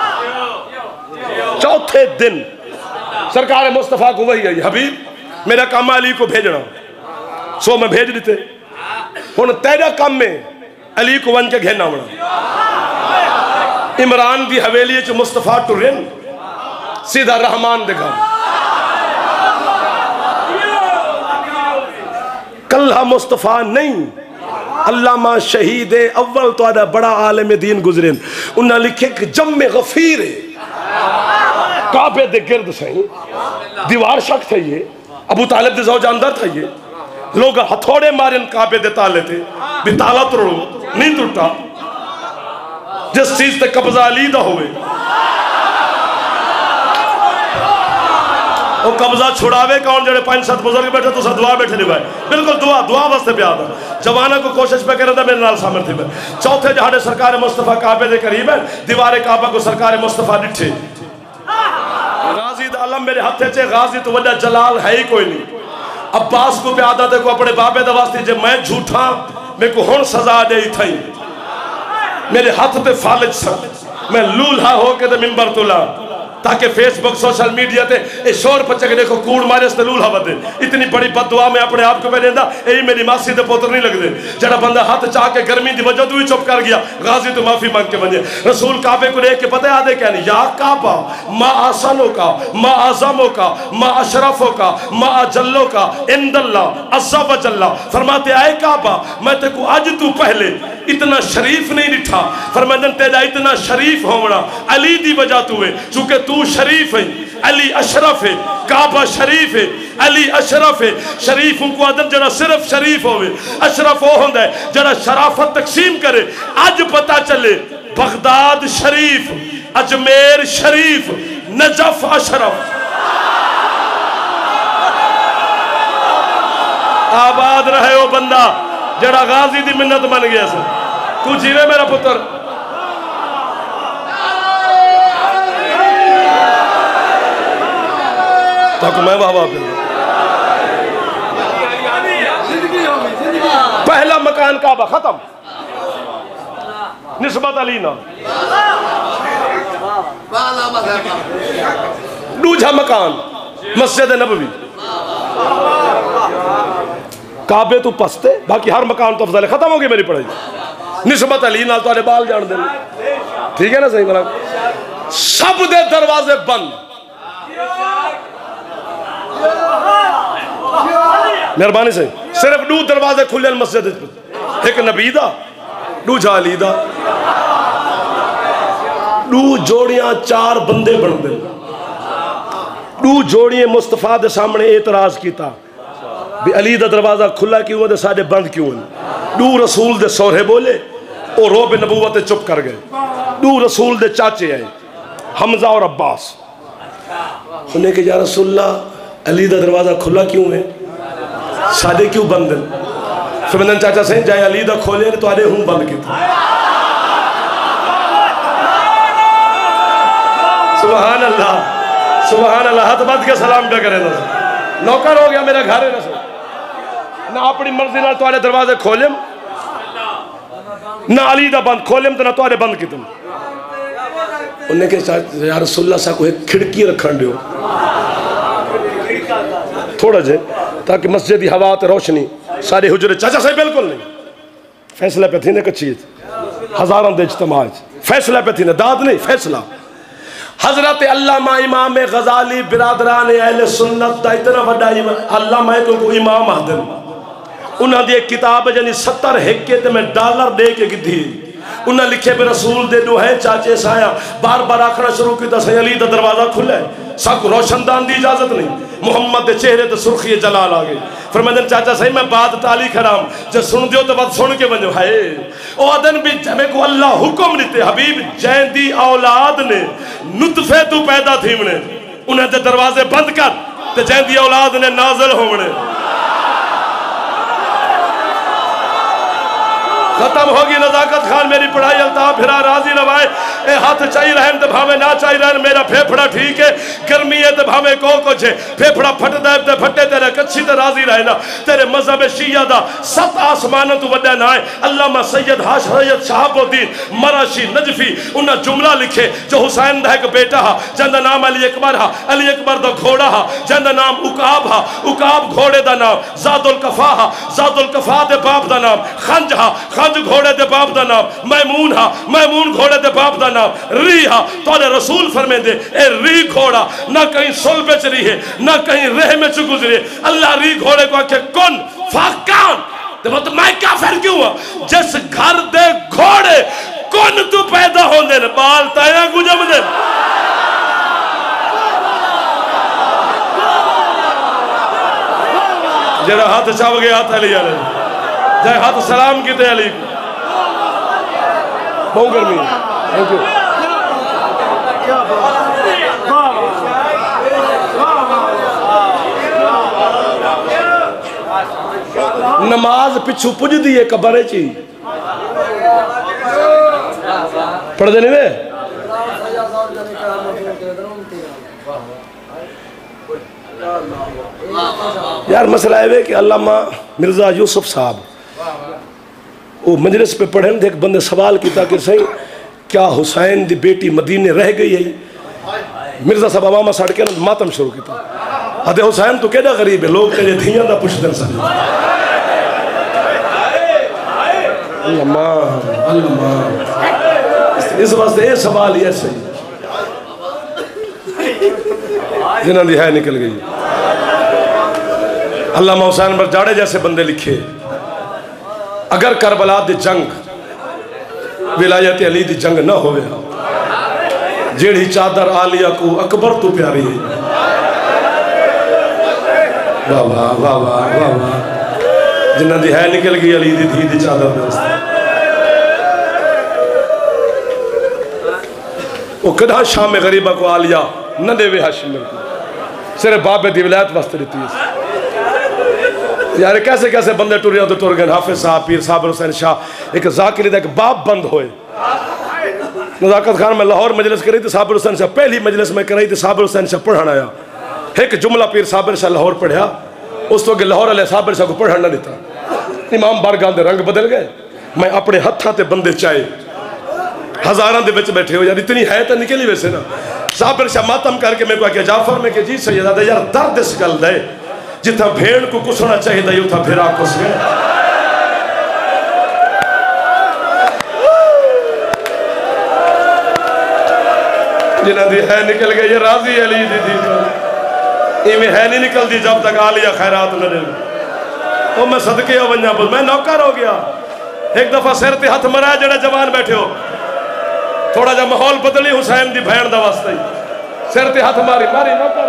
चौथे दिन सरकार मुस्तफा को वही आई, हबीब मेरा काम अली को भेजना, सो मैं भेज देते। हुण तेरा काम में अली को वन के घेना होना। इमरान की हवेली च मुस्तफा टुरन सीधा रहमान दे घर। कल्हा मुस्तफा नहीं, अल्लामा शहीद अव्वल तो बड़ा आलम दीन गुजरे, उन्हें लिखे कि जम्मे गफीर है काबे दे गिर्द सही दीवार शक थे ये, अबू तालिब दे ज़ौज अंदर था ये, लोग हथौड़े मारे काबे दे ताले थे भी ताला तोड़ो नहीं टूटा। जिस चीज ते कब्जा अली दा होवे वो कब्जा छुड़ावे कौन? जड़े 5-7 बुजुर्ग बैठे तो दुआ बैठे नहीं भाई, बिल्कुल दुआ दुआ वास्ते प्यार था। जवाना को कोशिश पे कर मेरे नाल शामिल थी। चौथे जहाड़े सरकार मुस्तफा काबे दे करीब है, दीवारे काबा को सरकार मुस्तफा डिठे। गाजी दा आलम मेरे हाथे च, गाजी तो वड्डा जलाल है ही कोई नहीं। अब्बास को प्यादा थे को अपने बाबे दा वास्ते जे मैं झूठा मेरे को हुण सजा दे थई, मेरे हाथ पे फालिज सक मैं लूल्हा होके ते मिंबर तुला, ताकि फेसबुक सोशल मीडिया ते ए शोर पचक देखो कूड़ मारे से लूल्हा बदे। इतनी बड़ी बददुआ मैं अपने आप को पे देंदा, यही मेरी मासी दे पुत्र नहीं लगदे। जड़ा बंदा हाथ चाह के गर्मी दी वजह तू ही चुप कर गया, गाजी तो माफी मांग के बने। रसूल काबे को देख के पता याद है क्या नहीं, या काबा मा आसानों का, मा आज़मों का, मा अशरफों का, मा अजल्लों का इंदल्ला अज़्ज़ा व जल्ला। फरमाते आए काबा मैं तेको आज तू पहले इतना शरीफ नहीं दिखा, फरमाते तेरा इतना शरीफ होना अली दी वजह तू है, चूंकि तू शरीफ है, अली अशरफ है, काबा शरीफ है, अली अशरफ है। शरीफ उनको आदम जरा सिर्फ शरीफ होवे, अशरफ वो होता है जरा शराफत तकसीम करे। आज पता चले Baghdad Sharif, Ajmer Sharif, Najaf Ashraf. आबाद रहे वो बंदा जड़ा गाजी दी मिन्नत बन गया सर। तू जीवे मेरा पुत्र। तक मैं बाबा पहला मकान काबा खत्म, निस्बत अली ना। दूसरा मकान मस्जिद नबवी, काबे तो पसते बाकी हर मकान तो अफजल। खत्म हो गई मेरी पढ़ाई, निस्बत अली नाल तो बाल जान देने, ठीक है ना? सही बना। सब दे दरवाजे बंद, मेहरबानी से सिर्फ 2 दरवाजे खुले मस्जिद, एक नबी दा, दूजा अली दा। 2 जोड़ियां 4 बंदे बनते, 2 जोड़ियां मुस्तफा दे सामने एतराज किया भी अली दा दरवाजा खुला क्यों है, साडे बंद क्यों है। 2 रसूल दे सोहरे बोले, और रोब नबूवत चुप कर गए। 2 रसूल दे चाचे आए, हमजा और अब्बास। उन्हें कहा या रसूलल्लाह अली दा दरवाजा खुला क्यों है, साडे क्यों बंद है? फिर मैंने चाचा से जाए अली दा खोले तो आदे हूं बंद किया। सुभान अल्लाह, सुभान अल्लाह। हाथ बांध के सलाम पे करे, नौकर हो गया मेरा घर है ना, अपनी मर्जी ना तुम्हारे दरवाजे खोले ना अली दा बंद खोले तो ना तुम्हारे बंद कितने। उन्हें कहा यार रसूलुल्लाह सा को एक खिड़की रखन दियो थोड़ा जे, ताकि मस्जिद की हवा तो रोशनी सारे हुजरे। चाचा साहब बिल्कुल नहीं, फैसला पे थी ना कच्ची हजारों के इज्तिमा फैसला पे थी ना, दाद नहीं फैसला। हजरत अल्लामा इमाम गजाली बिरादरान अहले सुन्नत दा इतना बड़ा अल्लामा है तो इमाम आदम, उन्होंने एक किताब यानी 70 हेके ते मैं डॉलर दे के गिधी। उन्हें लिखे भी रसूल दे दो है चाचे साया बार बार आखना शुरू किया सही अली का दरवाजा खुला है, सब रोशनदान की इजाजत नहीं। मुहम्मद के चेहरे तो सुर्खी जलाल आ गई। फिर मैं चाचा सही मैं बात ताली खराम जब सुन दियो तो बात सुन के बनो है ओ अदन भी मेरे को अल्लाह हुक्म दिते हबीब जैन दी औलाद ने नुतफे तू पैदा थी मने उन्हें ते दरवाजे बंद कर ते जैन दी औलाद ने नाज़िल होवणे। खत्म होगी नजाकत खान मेरी पढ़ाई अल्ताफ फिरा राजी रवाए ए हाथ चाहिए रहन तो भावे ना चाहिए रहन मेरा फेफड़ा ठीक है गर्मी है तो भावे को कुछ है फेफड़ा फटदा है ते फटे तेरे कच्ची ते राजी रहे ना तेरे मजहब शिया दा सत आसमान तो वड्डा ना है अल्लामा सैयद सैयद शहाबुद्दीन मराशी नजफी उन्हें जुमला लिखे जो हुसैन दा एक बेटा हा जंदा नाम अली अकबर हा अली अकबर दा घोड़ा हा जंदा नाम उकाब हा उकाब घोड़े दा नाम जादुल कफा हा जादुल कफा दे बाप दा नाम खंज हा खंज घोड़े दे बाप दा नाम मैमून हा मैमून घोड़े दे बाप दा नाम री हा तोरे रसूल फरमांदे ए री घोड़ा ना कहीं सुलबे च रही है ना कहीं रेह में च गुजरे अल्लाह री घोड़े को आखे कुन फाकान तो मैं काफिर क्यों हूं जिस घर दे घोड़े कुन तू पैदा होंदे ने बाल ताया गुजमदे जरा हाथ चाव गया हाथ अली वाले जय हाथ सलाम किते अली बहुत गर्मी थैंक यू नमाज पिछू पुजदी है कबर ची पढ़ते नहीं वे यार मसला है कि अल्लामा मिर्जा यूसुफ साहब वो मजलिस पे पढ़े थे एक बंदे सवाल किया कि सही क्या हुसैन दी बेटी मदीने रह गई है मिर्जा साहब अवामा सड़ के मातम शुरू किया अदे हुसैन तो केड़ा गरीब है लोग तेरे धियां दा पुछदे सन इस वास्ते ये सवाल ही ऐसे जिन्हों की है निकल गई अल्लामा हुसैन बरजाड़े जैसे बंदे लिखे अगर करबला दी जंग विलायत अली दी जंग न होवे जेड़ी चादर आलिया को अकबर तो प्यारी है वाह वाह वाह वाह वाह वाह जिन्हों की है निकल गई अली दी धी दी चादर वो कदा शाम गरीबा को आलिया न देवे हाशिम को सिर्फ बाबे दी विलायत वास्ते देती है यार कैसे कैसे बंदे टुरे तो टुर गए हाफिज साहब पीर साबिर हुसैन शाह एक जाकिरी दा एक बाप बंद होए नजाकत खान में लाहौर मजलिस करी थी साबिर हुसैन शाह पहली मजलिस में कराई थी साबिर हुसैन शाह पढ़ाना आया एक जुमला पीर साबिर शाह लाहौर पढ़िया उस तो अगे लाहौर वाले साबिर शाह को पढ़ना नहीं था इमाम बारगाह दे रंग बदल गए मैं अपने हत्थां ते बंदे चाहे हजारां दे विच बैठे हो यार इतनी है तो निकली वैसे ना साबिर शाह मातम करके मेरे को आख्या जाफर में कि जी सैयदा यार दर्द इस गल दे जिथा भेड़ को कुसना चाहिए उथा फिरा कुस गया जिन्हों की है निकल गई ये राजी अली दी इवें है नहीं निकलती जब तक आलिया खैरात न दे वो मैं सदके वजा मैं नौकर हो गया एक दफा सिर ते हथ मराया जड़े जवान बैठे हो थोड़ा जा माहौल बदली हुसैन दी भैन दा वास्ते सिर ते हथ मारी मारी नौकर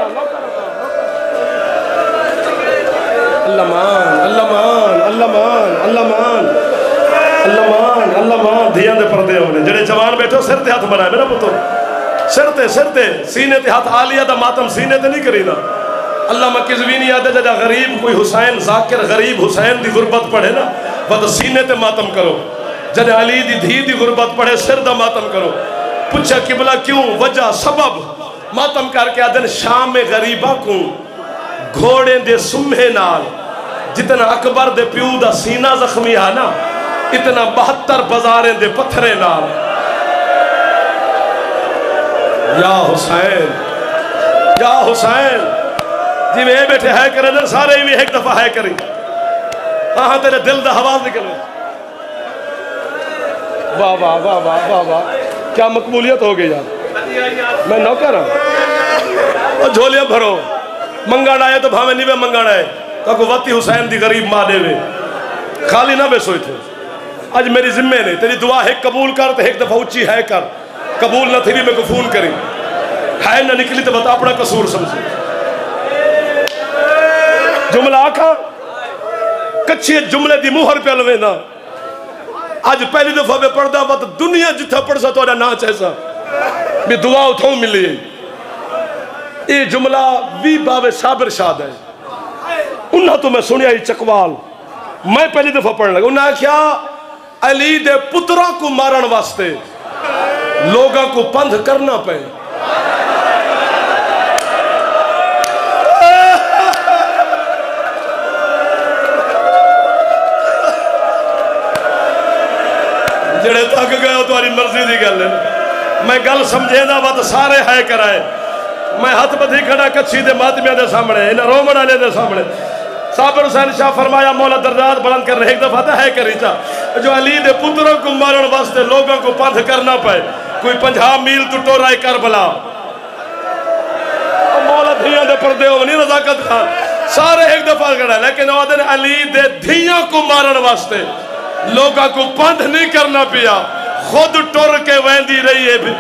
अल्लामान अल्लामान अल्लामान अल्लामान अल्लामान अल्लामान धियां दे पर्दे होने जड़े जवान बैठे सिर ते हथ मराया मेरा पुत्र सिर ते सीने ते हाथ आलिया दा मातम सीने ते नहीं करीदा अल्लामा किज़वीनी आदे जदा गरीब कोई हुसैन जाकिर गरीब हुसैन दी गुरबत पढ़े ना बद सीने ते मातम करो जद अली दी धी दी गुरबत पढ़े सिर दा मातम करो पूछा किबला क्यों वजह सबब मातम करके आदन शाम में गरीबा को घोड़े दे सुम्हे नाल जितना अकबर दे प्यू दा सीना जख्मी है ना इतना 72 बाजारे दे पत्थरे नाल या हुसैन जिवें बैठे है करे सारे भी एक दफा है करी हाँ तेरे दिल दा आवाज निकले वाह वाह वाह वाह वाह वाह क्या मकबूलियत हो गई यार मैं नौकर हूँ झोलियां भरो मंगण आए तो भावे नहीं वे मंगण आए तो वती हुसैन दी गरीब माँ देवे खाली ना बेसो थे अज मेरी जिम्मे ने तेरी दुआ है कबूल कर तो एक दफा उच्ची है कर कबूल न थी भी मैं को फोन करी है ना निकली तो बता अपना कसूर समझे जुमला आखा कच्चे जुमले दी मुहर पे लवे ना अज पहली दफा मैं पढ़दा बत दुनिया जिथा पढ़ सा तो ना चाहसा भी दुआ उठो मिली ये जुमला भी बावे साबिर शाद है उन्हें तो मैं सुनिया ही चकवाल मैं पहली दफा पढ़ने लगा उन्हें आख्या अली दे पुत्रा को मारन वास्ते लोगों को पंध करना पे। जेड़े थक गए तुम्हारी मर्जी की गल है। मैं गल समझेदा वा तो सारे है कराए। मैं हथ बधी खड़ा कच्छी दे मातमिया दे सामने, इन रोमन वाले दे सामने। साबिर हुसैन शाह फरमाया मौला दर्जात बुलंद कर रहे। एक दफा तो है करीचा जो अली दे पुत्रों को मारन वास्ते लोगों को पंथ करना पाए। कोई 50 मील तो टोरा है करबला। मौला धिया दे पर्दे हो नहीं रजाकत खान सारे एक दफा खड़ा। लेकिन ओदे अली दे धिया को मारन वास्ते लोगों को पंथ नहीं करना पिया, खुद टुर के वेंदी रही है। भी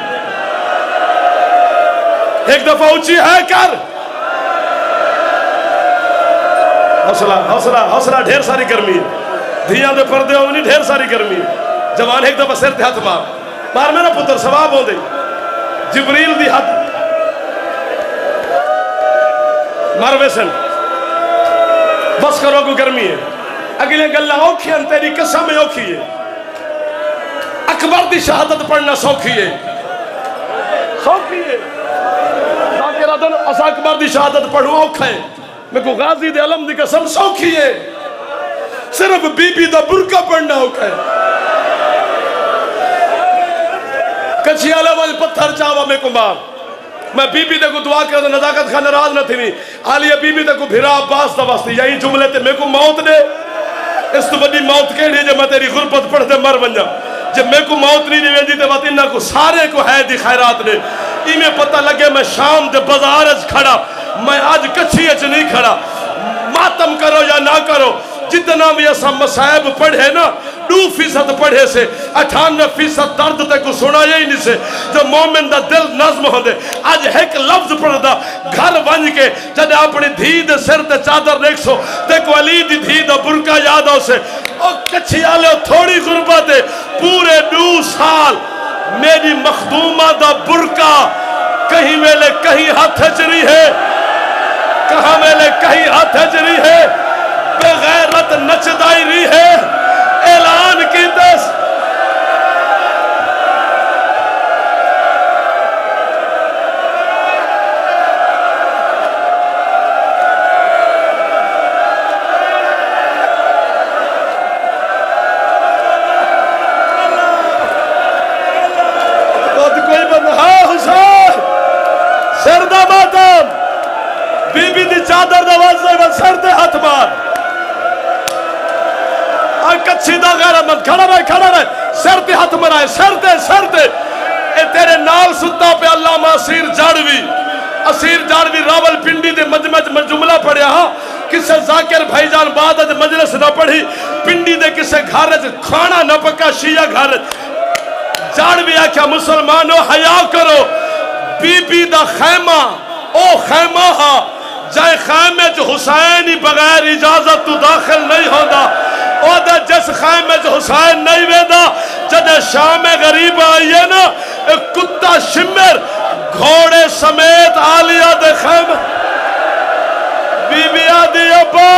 एक दफा ऊंची है कर हौसला हौसला हौसला। ढेर सारी गर्मी धिया दे पर्दे हो नहीं, ढेर सारी गर्मी। जवान एक दफा सिर ते हाथ मार मार मेरा पुत्र सवाब हो दे। जिबरील दी हद मर वैसन बस करो को गर्मी है। अगले गल्ला औखी हैं, तेरी कसम औखी है। अकबर की शहादत पढ़ना सौखी है, सौखी है। अकबर की शहादत पढ़ू औखा है। मैं को गाजी दे अलम की कसम सौखी है। सिर्फ बीबी का बुरका पढ़ना औखा है। कछियाले वाले पत्थर चावा में को मार। मैं बीबी तक दुआ कर नजाकत खान नाराज न थी। आलिया बीबी तक भिरा अब्बास दवास्ते यही जुमले ते मेरे को मौत दे। इस तो बड़ी मौत केड़ी जे मैं तेरी गुरबत पढ़ते मर वंजा। जब मेरे को मौत नहीं वेंदी ते बात इन्ना को सारे को है दी खैरात ने। इमें पता लगे मैं शाम दे बाजार च खड़ा, मैं आज कच्छी च नहीं खड़ा। मातम करो या ना करो, जितना भी ऐसा मसायब पढ़े ना 2% पढ़े से 98% दर्द तक को सुनाया ही नहीं से। जो मोमिन दा दिल नज़्म होंदे आज एक लफ्ज पढ़दा घर बन के जब अपनी धी दे सिर ते चादर देखो देखो अली दी धी दा बुरका याद हो से। ओ कच्छी आले थोड़ी गुरबत है पूरे 2 साल मेरी मखदूमा दा बुरका कहीं वेले कहीं हाथ च रही है, कहाँ वेले कहीं हाथ च रही है। बेगैरत नचदाई रही है। ऐलान की दस कोई बंदा हाँ हुसैन सिर दा मातम बीबी दी चादर दा वाज़े सिर ते हाथ मार। कच्छी दा गैरतमंद खड़ा रहे सिर ते हाथ मराए सिर ते ए तेरे नाल सुता पे अल्लामा असीर जाड़वी रावलपिंडी दे मजमज में जुमला पढ़िया। हाँ किसे जाकिर भाईजान बाद मजलिस न पढ़ी। पिंडी दे किसे घर च खाना न पका शिया घर जाड़वी आख्या मुसलमानों हया करो। बीबी दा खैमा ओ खैमा हा जाए खैमे च हुसैन ही बगैर इजाजत तू दाखिल नहीं होता। ओदा जिस खैमे च हुसैन नहीं वेदा जद शाम गरीब आई है ना एक कुत्ता शिमर घोड़े समेत आलिया दे खैमे बीबी आदि अब्बा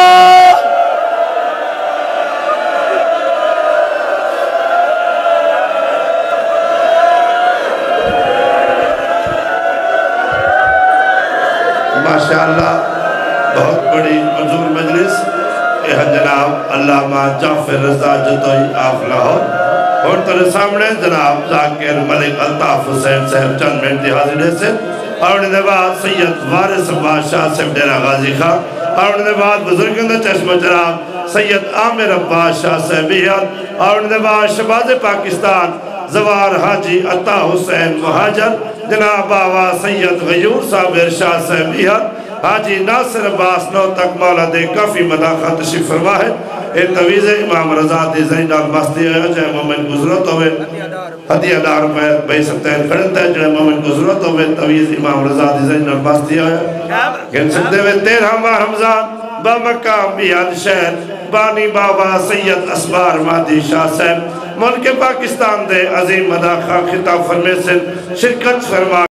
माशाअल्लाह बहुत बड़ी मंजूर मजलिस जनाब अल्लामा जाफर रज़ा जतोई आप लाहौर और तेरे सामने जनाब जाकिर मलिक अल्ताफ हुसैन साहब चंद मिनट हाजिर से और उनके बाद सैयद वारिस बादशाह साहब डेरा गाजी खान और उनके बाद बुजुर्गों का चश्मा जनाब सैयद आमिर अब्बास शाह साहब और उनके बाद शबाज पाकिस्तान जवार हाजी अता हुसैन मुहाजर जनाब बाबा सैयद गयूर साबिर शाह साहब हाजी नासिर अब्बास नौ तक मौला दे काफ़ी मदाखा तशरीफ फरमा है। एक तवीज़ इमाम रज़ा दी ज़ैन मस्ती है चाहे मोमिन गुजरत होवे हदियादार में भाई सत्तान खड़ता है चाहे मोमिन गुजरत होवे तवीज़ इमाम रज़ा दी ज़ैन मस्ती है कहन सकते हुए 13 माह रमज़ान बमकाम बियाद शहर बानी बाबा सैयद असबार मादी शाह साहब मुल्क पाकिस्तान दे अजीम मदाखा खिताब फरमे से शिरकत फरमा